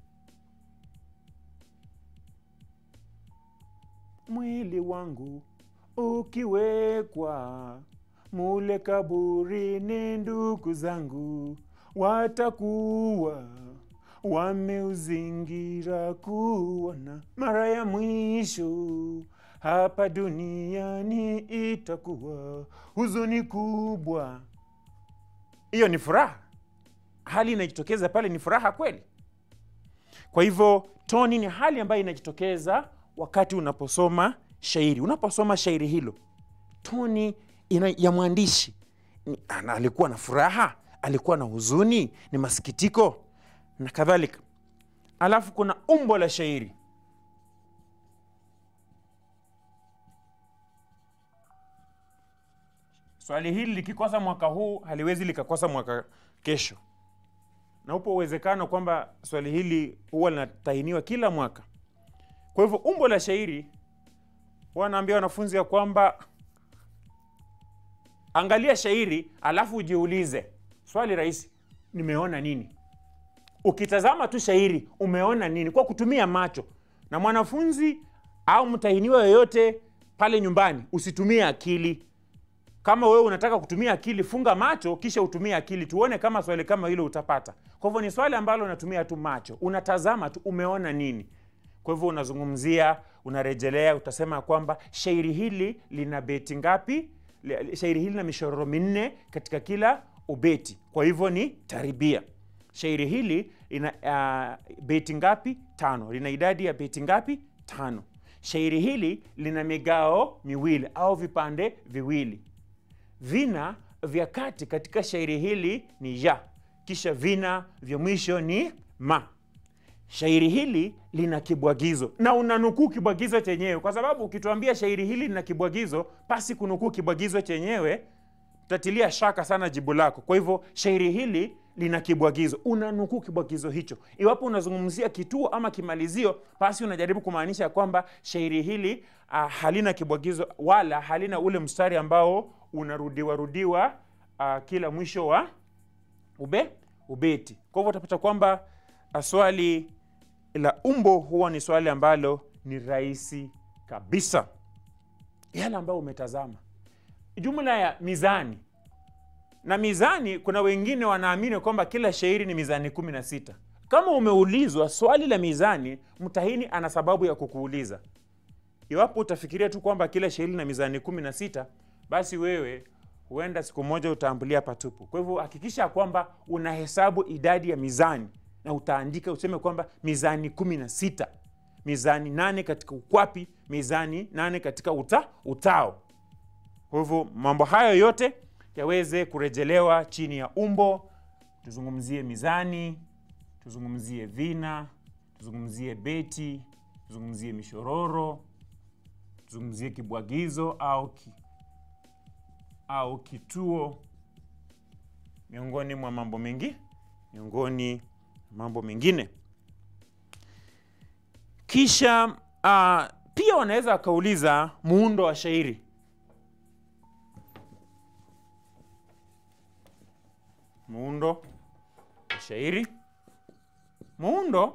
Mwili wangu ukiwekwa mule kaburini, ndugu zangu watakuwa wameuzingira kuona mara ya mwisho hapa duniani, itakuwa huzuni kubwa. Hiyo ni furaha. Hali inajitokeza pale ni furaha kweli. Kwa hivyo toni ni hali ambayo inajitokeza wakati unaposoma shairi. Unaposoma shairi hilo, toni ina, ya mwandishi ni, ana, alikuwa na furaha, alikuwa na huzuni, ni masikitiko na kadhalika. Alafu kuna umbo la shairi. Swali hili likikosa mwaka huu haliwezi likakosa mwaka kesho. Na upo uwezekano kwamba swali hili huwa linatahiniwa kila mwaka. Kwa hivyo umbo la shairi, wanaambia wanafunzi ya kwamba angalia shairi alafu ujiulize swali rahisi, nimeona nini? Ukitazama tu shairi umeona nini kwa kutumia macho. Na mwanafunzi au mtahiniwa yoyote pale nyumbani, usitumie akili. Kama wewe unataka kutumia akili, funga macho kisha utumie akili, tuone kama swali kama hilo utapata. Kwa hivyo ni swali ambalo unatumia tu macho, unatazama tu umeona nini. Kwa hivyo unazungumzia, unarejelea, utasema kwamba shairi hili lina beti ngapi? Shairi hili lina mishororo minne katika kila ubeti. Kwa hivyo ni taribia. Shairi hili lina uh, beti ngapi? Tano. Lina idadi ya beti ngapi? Tano. Shairi hili lina migao miwili au vipande viwili. Vina vya kati katika shairi hili ni ya, kisha vina vya mwisho ni ma. Shairi hili lina kibwagizo na unanukuu kibwagizo chenyewe, kwa sababu ukituambia shairi hili lina kibwagizo pasi kunukuu kibwagizo chenyewe, tutatilia shaka sana jibu lako. Kwa hivyo shairi hili lina kibwagizo, unanukuu kibwagizo hicho. Iwapo unazungumzia kituo ama kimalizio, basi unajaribu kumaanisha kwamba shairi hili uh, halina kibwagizo wala halina ule mstari ambao unarudiwa rudiwa uh, kila mwisho wa ube ubeti. Kwa hivyo utapata kwamba uh, swali la umbo huwa ni swali ambalo ni rahisi kabisa. Yale ambao umetazama jumla ya mizani, na mizani kuna wengine wanaamini kwamba kila shairi ni mizani kumi na sita. Kama umeulizwa swali la mizani, mtahini ana sababu ya kukuuliza. Iwapo utafikiria tu kwamba kila shairi na mizani kumi na sita, basi wewe huenda siku moja utaambulia patupu. Kwa hivyo hakikisha kwamba unahesabu idadi ya mizani na utaandika useme kwamba mizani kumi na sita, mizani nane katika ukwapi, mizani nane katika uta, utao. Kwa hivyo mambo hayo yote yaweze kurejelewa chini ya umbo. Tuzungumzie mizani, tuzungumzie vina, tuzungumzie beti, tuzungumzie mishororo, tuzungumzie kibwagizo au ki, au kituo, miongoni mwa mambo mengi, miongoni mambo mengine. Kisha uh, pia wanaweza wakauliza muundo wa shairi. Muundo wa shairi. Muundo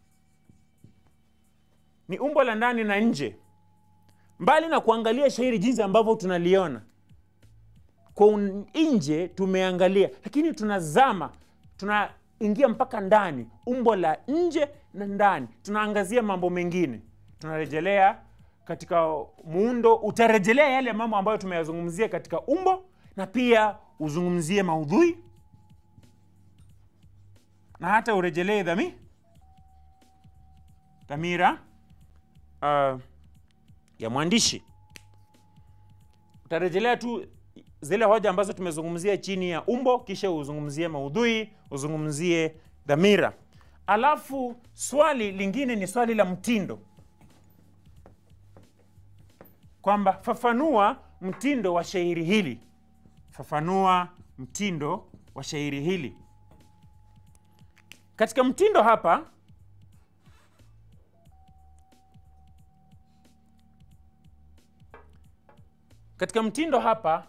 ni umbo la ndani na nje. Mbali na kuangalia shairi jinsi ambavyo tunaliona kwa nje tumeangalia, lakini tunazama, tunaingia mpaka ndani, umbo la nje na ndani, tunaangazia mambo mengine. Tunarejelea katika muundo, utarejelea yale mambo ambayo tumeyazungumzia katika umbo, na pia uzungumzie maudhui, na hata urejelee dhami dhamira uh, ya mwandishi. Utarejelea tu zile hoja ambazo tumezungumzia chini ya umbo, kisha uzungumzie maudhui, uzungumzie dhamira. Alafu swali lingine ni swali la mtindo, kwamba fafanua mtindo wa shairi hili. Fafanua mtindo wa shairi hili. Katika mtindo hapa, katika mtindo hapa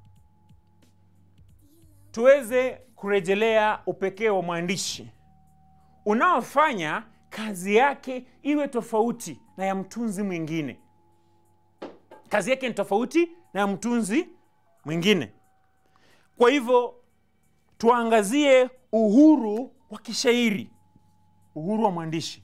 tuweze kurejelea upekee wa mwandishi unaofanya kazi yake iwe tofauti na ya mtunzi mwingine. Kazi yake ni tofauti na ya mtunzi mwingine. Kwa hivyo tuangazie uhuru wa kishairi, uhuru wa mwandishi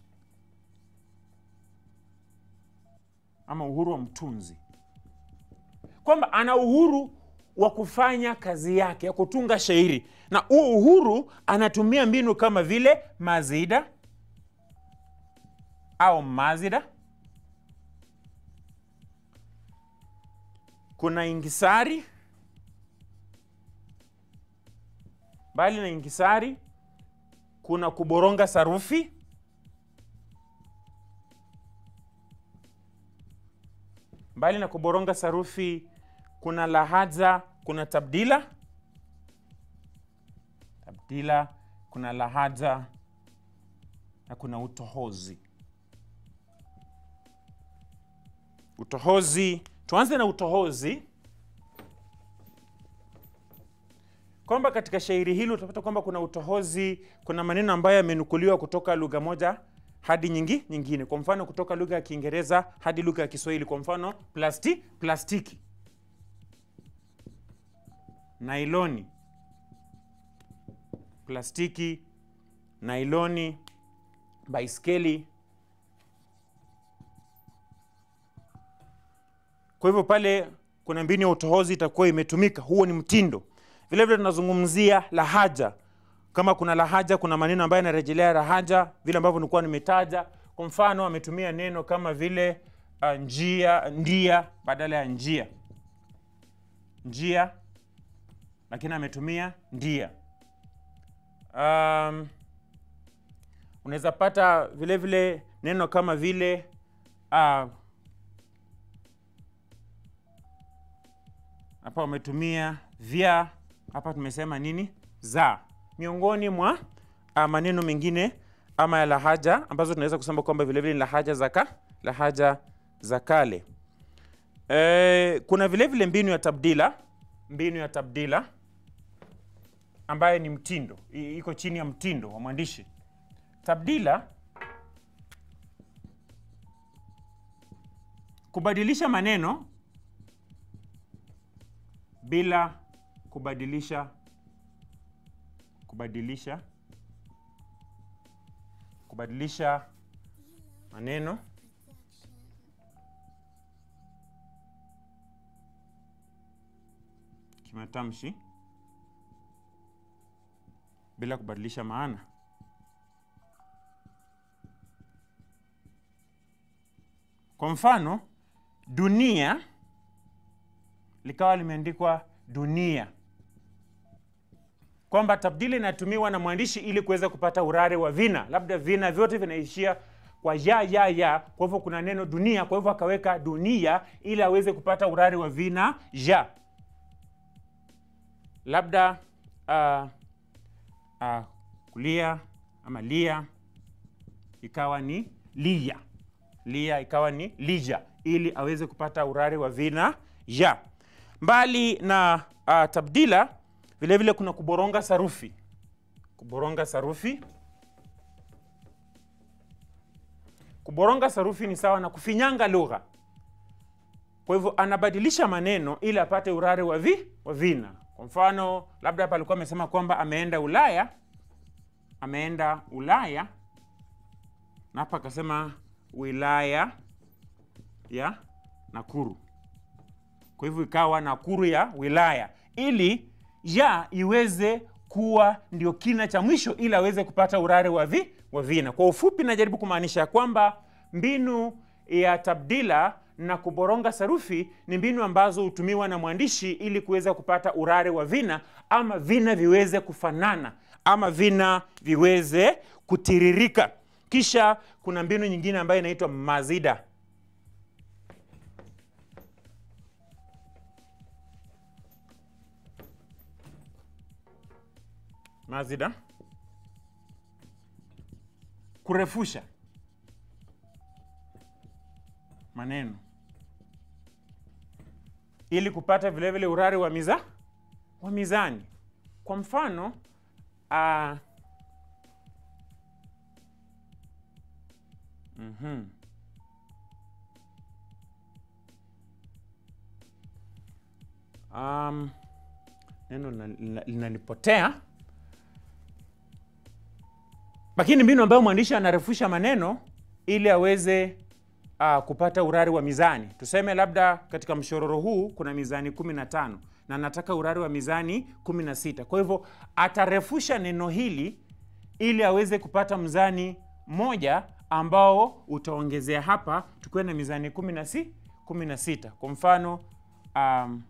ama uhuru wa mtunzi, kwamba ana uhuru wa kufanya kazi yake ya kutunga shairi, na huo uhuru anatumia mbinu kama vile mazida au mazida, kuna ingisari. Bali na ingisari kuna kuboronga sarufi, bali na kuboronga sarufi kuna lahaja, kuna tabdila tabdila kuna lahaja, na kuna utohozi. Utohozi, tuanze na utohozi, kwamba katika shairi hili utapata kwamba kuna utohozi, kuna maneno ambayo yamenukuliwa kutoka lugha moja hadi nyingi nyingine. Kwa mfano kutoka lugha ya Kiingereza hadi lugha ya Kiswahili. Kwa mfano plasti, plastiki, nailoni, plastiki, nailoni, baiskeli. Kwa hivyo pale kuna mbinu ya utohozi itakuwa imetumika. Huo ni mtindo. Vile vile tunazungumzia lahaja. Kama kuna lahaja, kuna maneno ambayo yanarejelea lahaja vile ambavyo nilikuwa nimetaja. Kwa mfano ametumia neno kama vile uh, njia, ndia badala ya njia. Njia lakini ametumia ndia. Um, unaweza pata vile vile neno kama vile uh, hapa wametumia vya, hapa tumesema nini? Za. Miongoni mwa uh, maneno mengine ama ya lahaja ambazo tunaweza kusema kwamba vile vile ni lahaja zaka lahaja za kale. E, kuna vile vile mbinu ya tabdila, mbinu ya tabdila ambayo ni mtindo, iko chini ya mtindo wa mwandishi. Tabdila, kubadilisha maneno bila kubadilisha kubadilisha kubadilisha maneno kimatamshi bila kubadilisha maana. Kwa mfano, dunia likawa limeandikwa dunia, kwamba tabdili inatumiwa na mwandishi ili kuweza kupata urari wa vina, labda vina vyote vinaishia kwa ya ya ya, kwa hivyo kuna neno dunia, kwa hivyo akaweka dunia ili aweze kupata urari wa vina ya. Labda uh, uh, kulia ama lia ikawa ni lia, lia ikawa ni lija, ili aweze kupata urari wa vina ya. Mbali na uh, tabdila, vile vile kuna kuboronga sarufi. Kuboronga sarufi. Kuboronga sarufi ni sawa na kufinyanga lugha. Kwa hivyo anabadilisha maneno ili apate urari wa vi, wa vina. Kwa mfano, labda hapa alikuwa amesema kwamba ameenda Ulaya, ameenda Ulaya, na hapa akasema wilaya ya Nakuru. Kwa hivyo ikawa Nakuru ya wilaya, ili ya iweze kuwa ndio kina cha mwisho ili aweze kupata urari wa vi, wa vina. Kwa ufupi najaribu kumaanisha kwamba mbinu ya tabdila na kuboronga sarufi ni mbinu ambazo hutumiwa na mwandishi ili kuweza kupata urari wa vina, ama vina viweze kufanana, ama vina viweze kutiririka. Kisha kuna mbinu nyingine ambayo inaitwa mazida. Mazida, kurefusha maneno ili kupata vile vile urari wa miza wa mizani. Kwa mfano, uh, mhm um neno linanipotea, lakini mbinu ambayo mwandishi anarefusha maneno ili aweze uh, kupata urari wa mizani. Tuseme labda katika mshororo huu kuna mizani kumi na tano na nataka urari wa mizani kumi na sita. Kwa hivyo atarefusha neno hili ili aweze kupata mzani moja ambao utaongezea hapa tukiwe na mizani kumi na sita. Kwa mfano, um,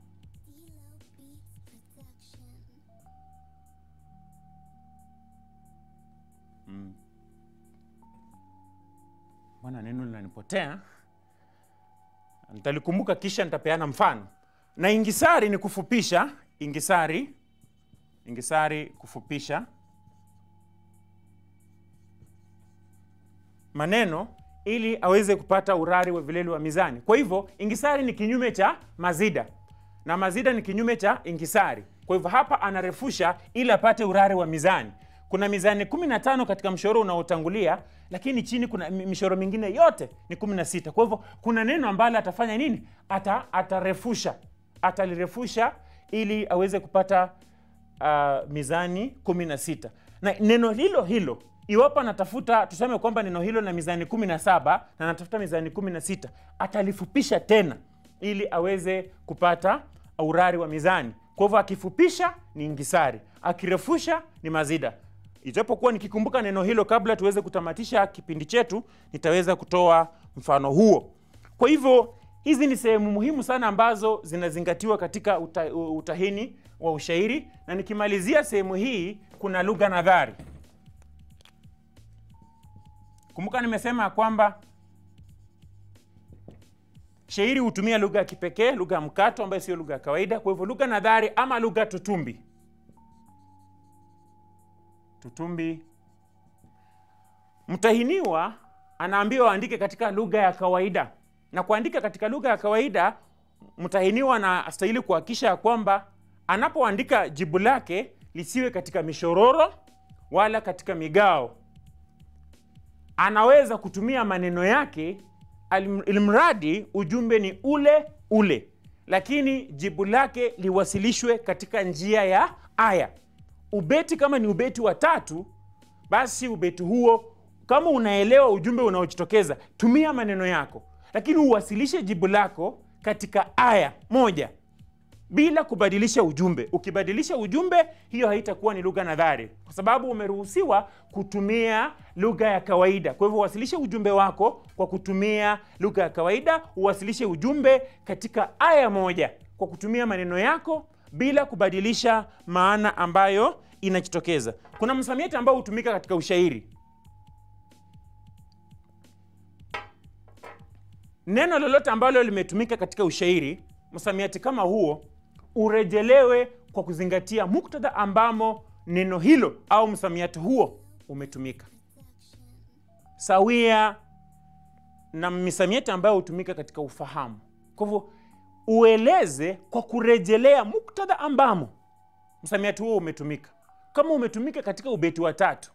mm. Bwana, neno linanipotea. Nitalikumbuka kisha nitapeana mfano. Na ingisari ni kufupisha, ingisari, ingisari kufupisha maneno ili aweze kupata urari wa vilele wa mizani. Kwa hivyo ingisari ni kinyume cha mazida na mazida ni kinyume cha ingisari. Kwa hivyo hapa anarefusha ili apate urari wa mizani. Kuna mizani kumi na tano katika mshoro unaotangulia, lakini chini kuna mishoro mingine yote ni kumi na sita. Kwa hivyo kuna neno ambalo atafanya nini? Ata atarefusha. Atalirefusha ili aweze kupata uh, mizani kumi na sita. Na neno hilo hilo, iwapo anatafuta, tuseme kwamba neno hilo na mizani kumi na saba na anatafuta mizani kumi na sita, atalifupisha tena ili aweze kupata urari wa mizani. Kwa hivyo akifupisha ni ingisari, akirefusha ni mazida. Ijapokuwa nikikumbuka neno hilo kabla tuweze kutamatisha kipindi chetu, nitaweza kutoa mfano huo. Kwa hivyo hizi ni sehemu muhimu sana ambazo zinazingatiwa katika uta, utahini wa ushairi. Na nikimalizia sehemu hii, kuna lugha nadhari. Kumbuka nimesema kwamba shairi hutumia lugha ya kipekee, lugha ya mkato ambayo sio lugha ya kawaida. Kwa hivyo lugha nadhari ama lugha tutumbi. Tutumbi. Mtahiniwa anaambiwa aandike katika lugha ya kawaida. Na kuandika katika lugha ya kawaida, mtahiniwa anastahili kuhakikisha ya kwamba anapoandika jibu lake lisiwe katika mishororo wala katika migao. Anaweza kutumia maneno yake ilimradi ujumbe ni ule ule, lakini jibu lake liwasilishwe katika njia ya aya. Ubeti kama ni ubeti wa tatu, basi ubeti huo kama unaelewa ujumbe unaojitokeza, tumia maneno yako, lakini uwasilishe jibu lako katika aya moja bila kubadilisha ujumbe. Ukibadilisha ujumbe, hiyo haitakuwa ni lugha nadhari, kwa sababu umeruhusiwa kutumia lugha ya kawaida. Kwa hivyo uwasilishe ujumbe wako kwa kutumia lugha ya kawaida, uwasilishe ujumbe katika aya moja kwa kutumia maneno yako bila kubadilisha maana ambayo inajitokeza. Kuna msamiati ambao hutumika katika ushairi. Neno lolote ambalo limetumika katika ushairi, msamiati kama huo urejelewe kwa kuzingatia muktadha ambamo neno hilo au msamiati huo umetumika, sawia na misamiati ambayo hutumika katika ufahamu. Kwa hivyo ueleze kwa kurejelea muktadha ambamo msamiati huo umetumika. Kama umetumika katika ubeti wa tatu,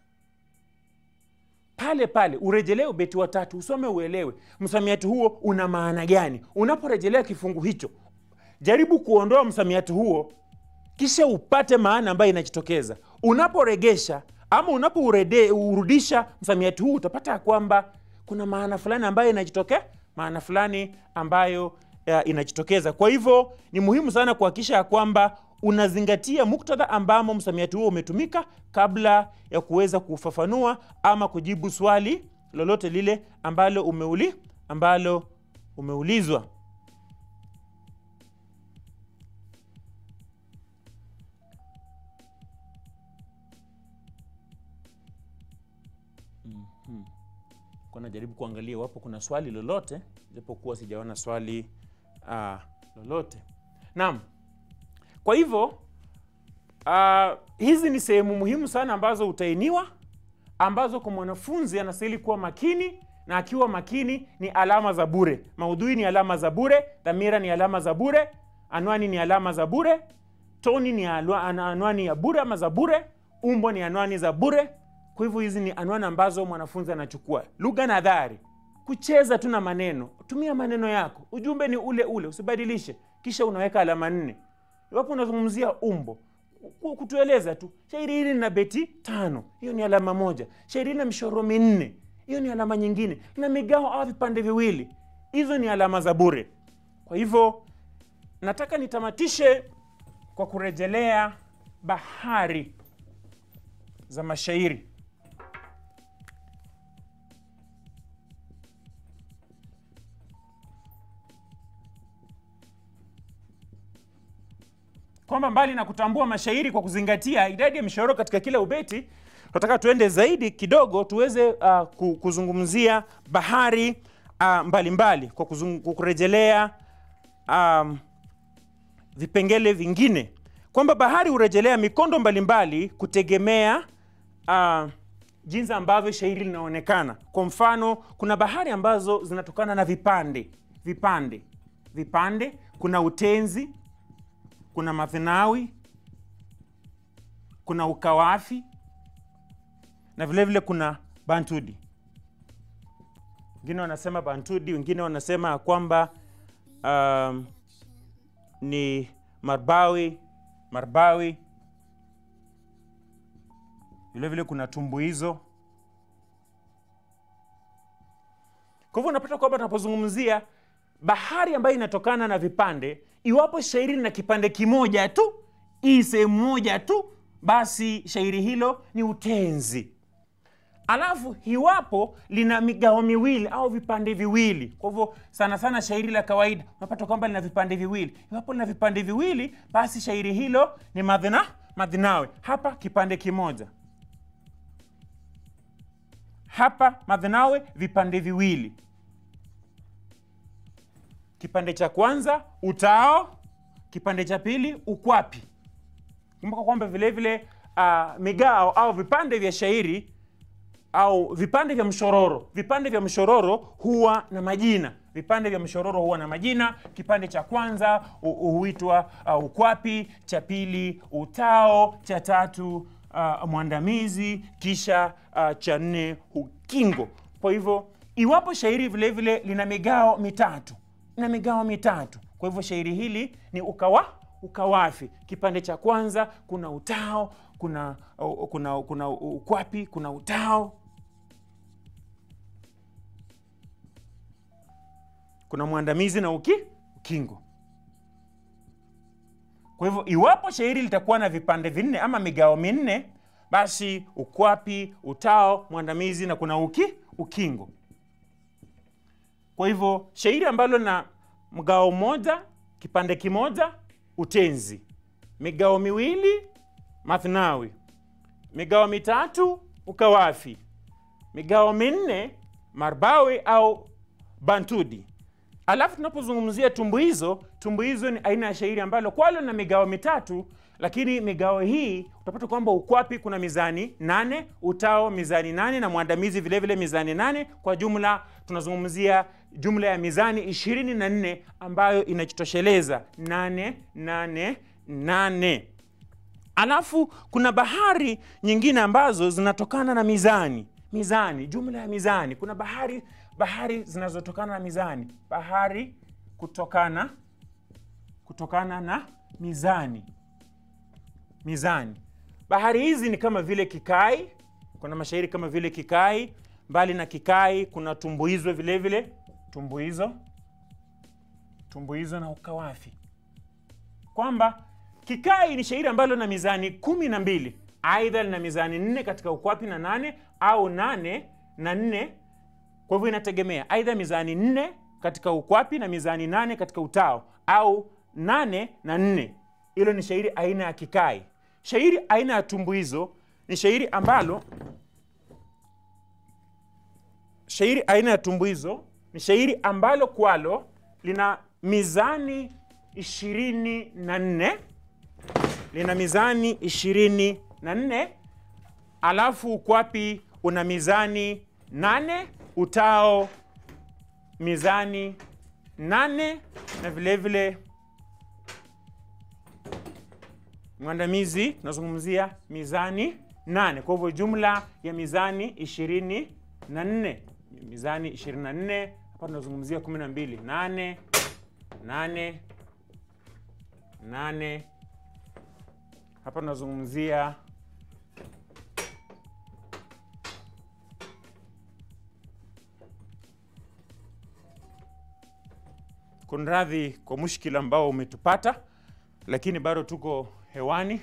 pale pale urejelee ubeti wa tatu, usome uelewe msamiati huo una maana gani. Unaporejelea kifungu hicho, jaribu kuondoa msamiati huo kisha upate maana ambayo inajitokeza. Unaporegesha ama unapourudisha msamiati huu, utapata kwamba kuna maana fulani ambayo inajitokea, maana fulani ambayo ya, inajitokeza. Kwa hivyo ni muhimu sana kuhakikisha kwamba unazingatia muktadha ambamo msamiati huo umetumika kabla ya kuweza kufafanua ama kujibu swali lolote lile ambalo umeuli ambalo umeulizwa. Mm-hmm. Kwa najaribu kuangalia wapo kuna swali lolote, japokuwa sijaona swali uh, lolote. Naam. Kwa hivyo uh, hizi ni sehemu muhimu sana ambazo utainiwa, ambazo kwa mwanafunzi anastahili kuwa makini, na akiwa makini ni alama za bure. Maudhui ni alama za bure, dhamira ni alama za bure, anwani ni alama za bure, toni ni anwani ya bure ama za bure, umbo ni anwani za bure. Kwa hivyo hizi ni anwani ambazo mwanafunzi anachukua. Lugha nadhari, kucheza tu na maneno, tumia maneno yako, ujumbe ni ule ule, usibadilishe, kisha unaweka alama nne. Iwapo unazungumzia umbo, kutueleza tu shairi hili lina beti tano, hiyo ni alama moja. Shairi lina mishoro minne, hiyo ni alama nyingine. Na migao au vipande viwili, hizo ni alama za bure. Kwa hivyo nataka nitamatishe kwa kurejelea bahari za mashairi. Kwamba mbali na kutambua mashairi kwa kuzingatia idadi ya mishoro katika kila ubeti, tunataka tuende zaidi kidogo tuweze uh, kuzungumzia bahari uh, mbali mbali kwa kurejelea um, vipengele vingine. Kwamba bahari hurejelea mikondo mbalimbali kutegemea uh, jinsi ambavyo shairi linaonekana. Kwa mfano, kuna bahari ambazo zinatokana na vipande, vipande, vipande, kuna utenzi, kuna mathnawi, kuna ukawafi, na vile vile kuna bantudi. Wengine wanasema bantudi, wengine wanasema kwamba um, ni marbawi, marbawi. Vile vile kuna tumbuizo. Kwa hivyo unapata kwamba tunapozungumzia bahari ambayo inatokana na vipande, iwapo shairi na kipande kimoja tu, hii sehemu moja tu, basi shairi hilo ni utenzi. Alafu iwapo lina migao miwili au vipande viwili. Kwa hivyo sana sana shairi la kawaida unapata kwamba lina vipande viwili. Iwapo lina vipande viwili, basi shairi hilo ni madhna madhnawi. Hapa kipande kimoja, hapa madhnawi vipande viwili. Kipande cha kwanza utao, kipande cha pili ukwapi. Kumbuka kwamba vile vile uh, migao au vipande vya shairi au vipande vya mshororo, vipande vya mshororo huwa na majina. Vipande vya mshororo huwa na majina. Kipande cha kwanza huitwa uh, ukwapi, cha pili utao, cha tatu uh, mwandamizi, kisha uh, cha nne ukingo. Kwa hivyo iwapo shairi vile vile lina migao mitatu, na migao mitatu, kwa hivyo shairi hili ni ukawa ukawafi. Kipande cha kwanza kuna utao, kuna uh, kuna kuna ukwapi, kuna utao, kuna mwandamizi na uki, ukingo. Kwa hivyo iwapo shairi litakuwa na vipande vinne ama migao minne, basi ukwapi, utao, mwandamizi na kuna uki, ukingo. Kwa hivyo shairi ambalo na mgao moja, kipande kimoja, utenzi, migao miwili, mathnawi, migao mitatu, ukawafi, migao minne, marbawi au bantudi. Alafu tunapozungumzia tumbuizo, tumbuizo ni aina ya shairi ambalo kwalo na migao mitatu, lakini migao hii utapata kwamba ukwapi kuna mizani nane, utao mizani nane na mwandamizi vile vile mizani nane. Kwa jumla tunazungumzia jumla ya mizani ishirini na nne ambayo inajitosheleza nane nane nane. Alafu kuna bahari nyingine ambazo zinatokana na mizani. Mizani, jumla ya mizani. Kuna bahari bahari zinazotokana na mizani. Bahari kutokana kutokana na mizani. Mizani. Bahari hizi ni kama vile Kikai. Kuna mashairi kama vile Kikai. Mbali na Kikai kuna tumbuizo vile vile. Tumbuizo. Tumbuizo na ukawafi. Kwamba Kikai ni shairi ambalo na mizani kumi na mbili. Aidha lina mizani nne katika ukwapi na nane, au nane na nne. Kwa hivyo inategemea. Aidha mizani nne katika ukwapi na mizani nane katika utao, au nane na nne. Hilo ni shairi aina ya Kikai. Shairi aina ya tumbuizo ni shairi ambalo shairi aina ya tumbuizo ni shairi ambalo kwalo lina mizani ishirini na nne, lina mizani ishirini na nne, alafu ukwapi una mizani nane, utao mizani nane, na vile vile mwandamizi tunazungumzia mizani nane. Kwa hivyo jumla ya mizani ishirini na nne. Mizani ishirini na nne, hapa tunazungumzia kumi na mbili. nane, nane, nane. Hapa tunazungumzia kunradhi kwa mushkila ambao umetupata, lakini bado tuko hewani.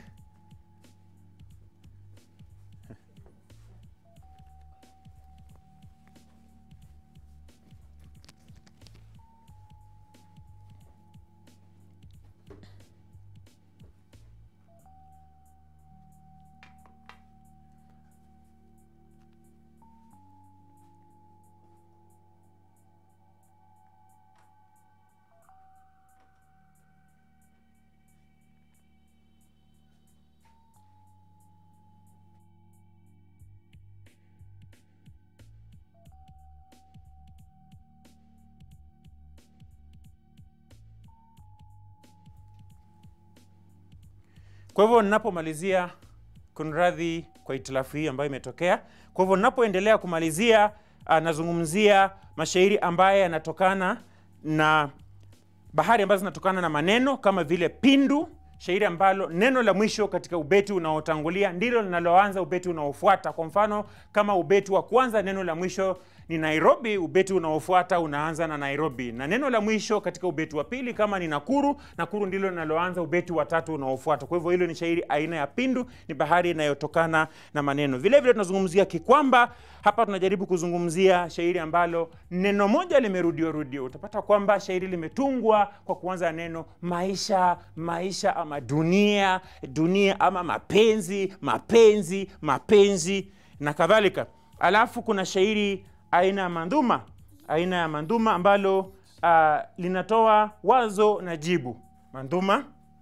Kwa hivyo ninapomalizia, kunradhi kwa itilafu hii ambayo imetokea. Kwa hivyo ninapoendelea kumalizia, uh, nazungumzia mashairi ambayo yanatokana na bahari ambazo zinatokana na maneno kama vile pindu, shairi ambalo neno la mwisho katika ubeti unaotangulia ndilo linaloanza ubeti unaofuata. Kwa mfano, kama ubeti wa kwanza neno la mwisho ni Nairobi, ubeti unaofuata unaanza na Nairobi. Na neno la mwisho katika ubeti wa pili kama ni Nakuru, Nakuru ndilo linaloanza ubeti wa tatu unaofuata. Kwa hivyo hilo ni shairi aina ya pindu, ni bahari inayotokana na maneno. Vile vile tunazungumzia Kikwamba. Hapa tunajaribu kuzungumzia shairi ambalo neno moja limerudio rudio. Utapata kwamba shairi limetungwa kwa kuanza neno maisha, maisha ama dunia, dunia ama mapenzi, mapenzi, mapenzi na kadhalika. Alafu kuna shairi aina ya mandhuma, aina ya mandhuma ambalo uh, linatoa wazo na jibu. Mandhuma,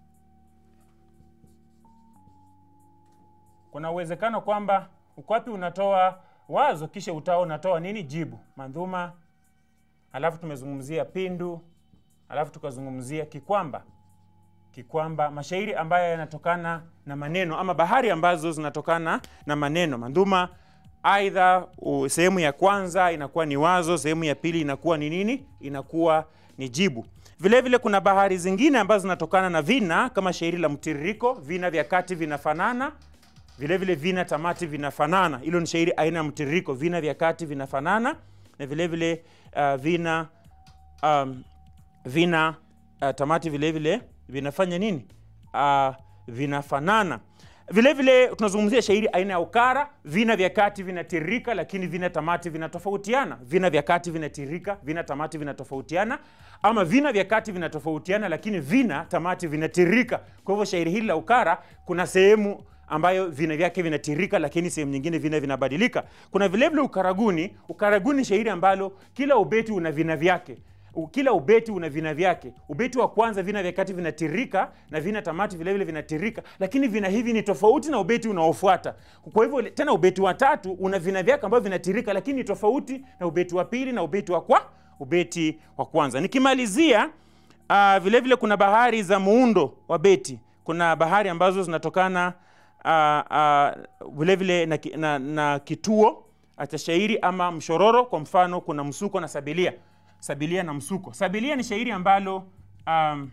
kuna uwezekano kwamba uko wapi unatoa wazo kisha utao unatoa nini? Jibu. Mandhuma. Alafu tumezungumzia pindu, alafu tukazungumzia kikwamba. Kikwamba, mashairi ambayo yanatokana na maneno ama bahari ambazo zinatokana na maneno. Mandhuma, aidha sehemu ya kwanza inakuwa ni wazo, sehemu ya pili inakuwa ni nini? Inakuwa ni jibu. Vile vile kuna bahari zingine ambazo zinatokana na vina, kama shairi la mtiririko, vina vya kati vinafanana, vile vile vina tamati vinafanana. Hilo ni shairi aina ya mtiririko, vina vya kati vinafanana, na vile vile uh, vina um, vina uh, tamati vile vile vinafanya nini? Uh, vinafanana. Vile vile tunazungumzia shairi aina ya ukara, vina vya kati vinatiririka lakini vina tamati vinatofautiana. Vina vya kati vinatiririka, vina tamati vinatofautiana, ama vina vya kati vinatofautiana lakini vina tamati vinatiririka. Kwa hivyo shairi hili la ukara kuna sehemu ambayo vina vyake vinatirika lakini sehemu nyingine vina vinabadilika. Kuna vile vile ukaraguni. Ukaraguni shairi ambalo kila ubeti una vina vyake. Kila ubeti una vina vyake. Ubeti wa kwanza vina vya kati vinatirika na vina tamati vile vile vinatirika, lakini vina hivi ni tofauti na ubeti unaofuata. Kwa hivyo tena ubeti wa tatu una vina vyake ambavyo vinatirika lakini ni tofauti na ubeti wa pili na ubeti wa kwa ubeti wa kwanza. Nikimalizia uh, vile vile kuna bahari za muundo wa beti. Kuna bahari ambazo zinatokana uh, uh, vile vile na, na, na kituo cha shairi ama mshororo. Kwa mfano kuna msuko na sabilia. Sabilia na msuko. Sabilia ni shairi ambalo um,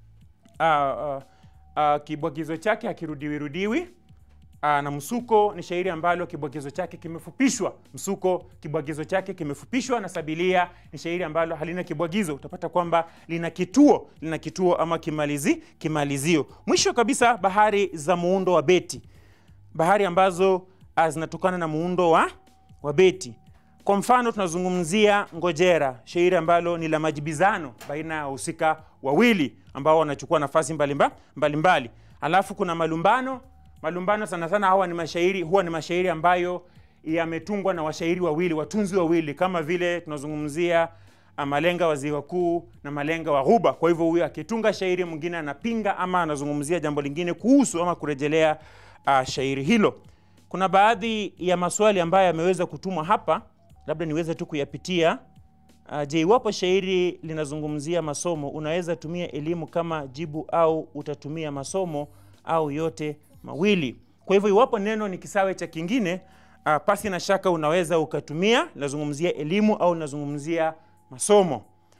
uh, uh, uh, kibwagizo chake hakirudiwi rudiwi. Uh, na msuko ni shairi ambalo kibwagizo chake kimefupishwa. Msuko kibwagizo chake kimefupishwa, na sabilia ni shairi ambalo halina kibwagizo. Utapata kwamba lina kituo, lina kituo ama kimalizi, kimalizio. Mwisho kabisa bahari za muundo wa beti. Bahari ambazo uh, zinatokana na muundo wa, wa beti. Kwa mfano tunazungumzia ngojera, shairi ambalo ni la majibizano baina ya wahusika wawili ambao wanachukua nafasi mbalimbali mbalimbali. Alafu kuna malumbano. Malumbano sana sana hawa ni mashairi, huwa ni mashairi ambayo yametungwa na washairi wawili, watunzi wawili, kama vile tunazungumzia Malenga wa Ziwa Kuu na Malenga wa Ghuba. Kwa hivyo huyo akitunga shairi mwingine anapinga ama anazungumzia jambo lingine kuhusu ama kurejelea uh, shairi hilo. Kuna baadhi ya maswali ambayo yameweza kutumwa hapa, labda niweze tu kuyapitia. Uh, je, iwapo shairi linazungumzia masomo, unaweza tumia elimu kama jibu au utatumia masomo au yote mawili? Kwa hivyo iwapo neno ni kisawe cha kingine, uh, pasi na shaka unaweza ukatumia linazungumzia elimu au linazungumzia masomo.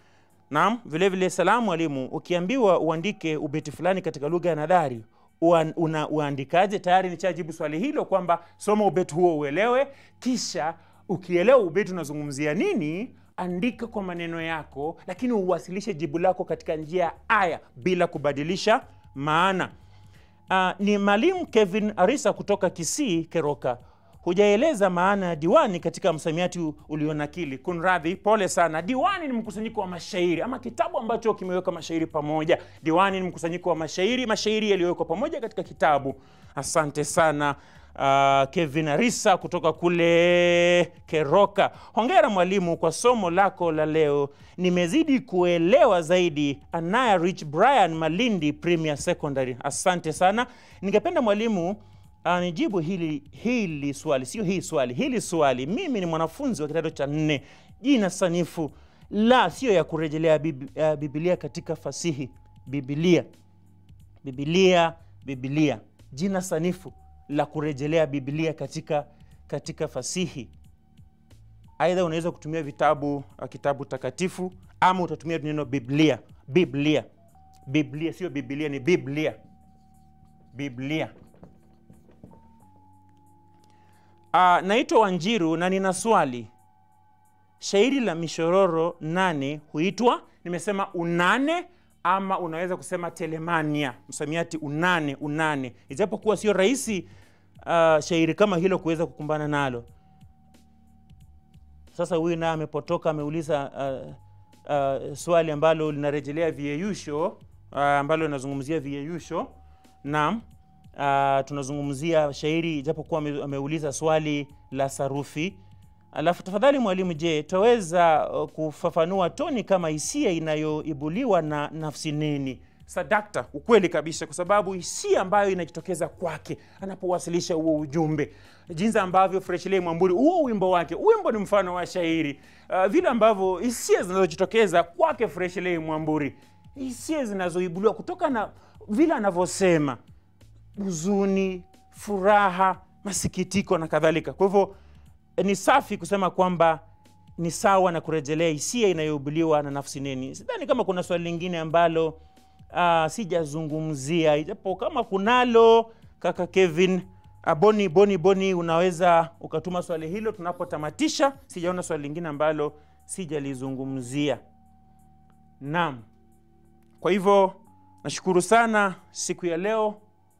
Naam, vile vile salamu walimu, ukiambiwa uandike ubeti fulani katika lugha ya nadhari, una uandikaje? Tayari nichajibu swali hilo kwamba soma ubeti huo uelewe, kisha ukielewa ubeti unazungumzia nini, andika kwa maneno yako, lakini uwasilishe jibu lako katika njia ya aya bila kubadilisha maana. Uh, ni Mwalimu Kevin Arisa kutoka Kisii Keroka. Hujaeleza maana ya diwani katika msamiati ulionakili. Kunradhi, pole sana. Diwani ni mkusanyiko wa mashairi ama kitabu ambacho kimeweka mashairi pamoja. Diwani ni mkusanyiko wa mashairi, mashairi yaliyowekwa pamoja katika kitabu. Asante sana uh, Kevin Arisa kutoka kule Keroka. Hongera mwalimu kwa somo lako la leo. Nimezidi kuelewa zaidi. Anaya Rich Brian, Malindi Premier Secondary. Asante sana. Ningependa mwalimu Uh, nijibu hili hili swali, sio hii swali, hili swali. Mimi ni mwanafunzi wa kidato cha nne. Jina sanifu la sio ya kurejelea bib, uh, Biblia katika fasihi. Biblia. Biblia, Biblia. Jina sanifu la kurejelea Biblia katika katika fasihi. Aidha unaweza kutumia vitabu uh, kitabu takatifu ama utatumia neno Biblia. Biblia. Biblia sio Biblia, ni Biblia. Biblia. Uh, naitwa Wanjiru na nina swali. Shairi la mishororo nane huitwa, nimesema unane ama unaweza kusema telemania. Msamiati unane, unane. Ijapokuwa sio rahisi uh, shairi kama hilo kuweza kukumbana nalo. Sasa huyu naye amepotoka, ameuliza uh, uh, swali ambalo linarejelea viyeyusho, uh, ambalo linazungumzia viyeyusho. Naam, uh, tunazungumzia shairi japokuwa ameuliza swali la sarufi. Alafu tafadhali mwalimu, je, tutaweza uh, kufafanua toni kama hisia inayoibuliwa na nafsi nini? Sadakta, ukweli kabisa, kwa sababu hisia ambayo inajitokeza kwake anapowasilisha huo ujumbe, jinsi ambavyo Freshley Mwamburi huo wimbo wake, wimbo ni mfano wa shairi, uh, vile ambavyo hisia zinazojitokeza kwake Freshley Mwamburi, hisia zinazoibuliwa kutoka na vile anavyosema, huzuni, furaha, masikitiko na kadhalika. Kwa hivyo ni safi kusema kwamba ni sawa na kurejelea hisia inayoibuliwa na nafsi nini. Sidhani kama kuna swali lingine ambalo Uh, sijazungumzia, ijapo kama kunalo kaka Kevin, uh, Boni Boni Boni, unaweza ukatuma swali hilo tunapotamatisha. Sijaona swali lingine ambalo sijalizungumzia. Naam. Kwa hivyo nashukuru sana siku ya leo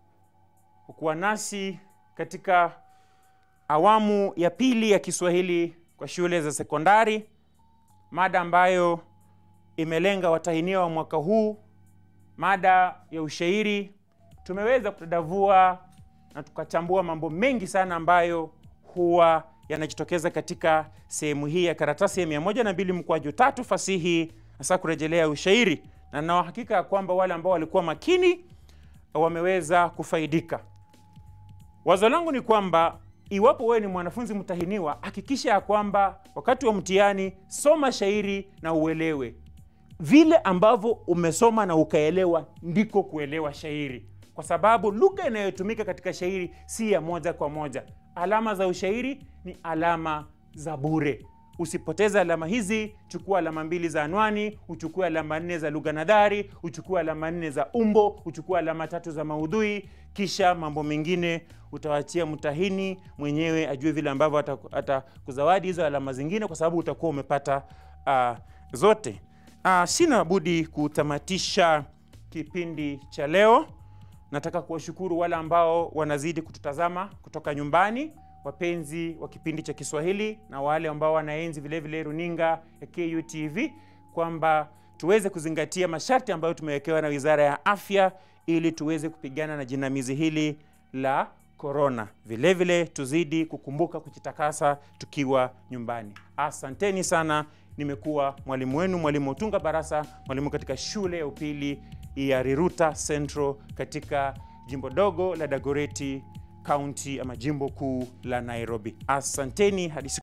kuwa nasi katika awamu ya pili ya Kiswahili kwa shule za sekondari, mada ambayo imelenga watahiniwa wa mwaka huu, mada ya ushairi. Tumeweza kutadavua na tukachambua mambo mengi sana ambayo huwa yanajitokeza katika sehemu hii ya karatasi ya mia moja na mbili mkwaju tatu fasihi, hasa kurejelea ushairi, na na hakika kwamba wale ambao walikuwa makini wameweza kufaidika. Wazo langu ni kwamba iwapo wewe ni mwanafunzi mtahiniwa, hakikisha ya kwamba wakati wa mtihani soma shairi na uelewe. Vile ambavyo umesoma na ukaelewa ndiko kuelewa shairi, kwa sababu lugha inayotumika katika shairi si ya moja kwa moja. Alama za ushairi ni alama za bure. Usipoteze alama hizi. Chukua alama mbili za anwani, uchukue alama nne za lugha nadhari, uchukue alama nne za umbo, uchukue alama tatu za maudhui, kisha mambo mengine utawaachia mtahini mwenyewe ajue vile ambavyo atakuzawadi hizo alama zingine, kwa sababu utakuwa umepata uh, zote. Uh, sina budi kutamatisha kipindi cha leo. Nataka kuwashukuru wale ambao wanazidi kututazama kutoka nyumbani, wapenzi wa kipindi cha Kiswahili, na wale ambao wanaenzi vile vile runinga ya K U T V, kwamba tuweze kuzingatia masharti ambayo tumewekewa na Wizara ya Afya ili tuweze kupigana na jinamizi hili la corona. Vile vile tuzidi kukumbuka kujitakasa tukiwa nyumbani. Asanteni sana. Nimekuwa mwalimu wenu, Mwalimu Otunga Barasa, mwalimu katika shule ya upili ya Riruta Central katika jimbo dogo la Dagoretti County ama jimbo kuu la Nairobi. Asanteni hadi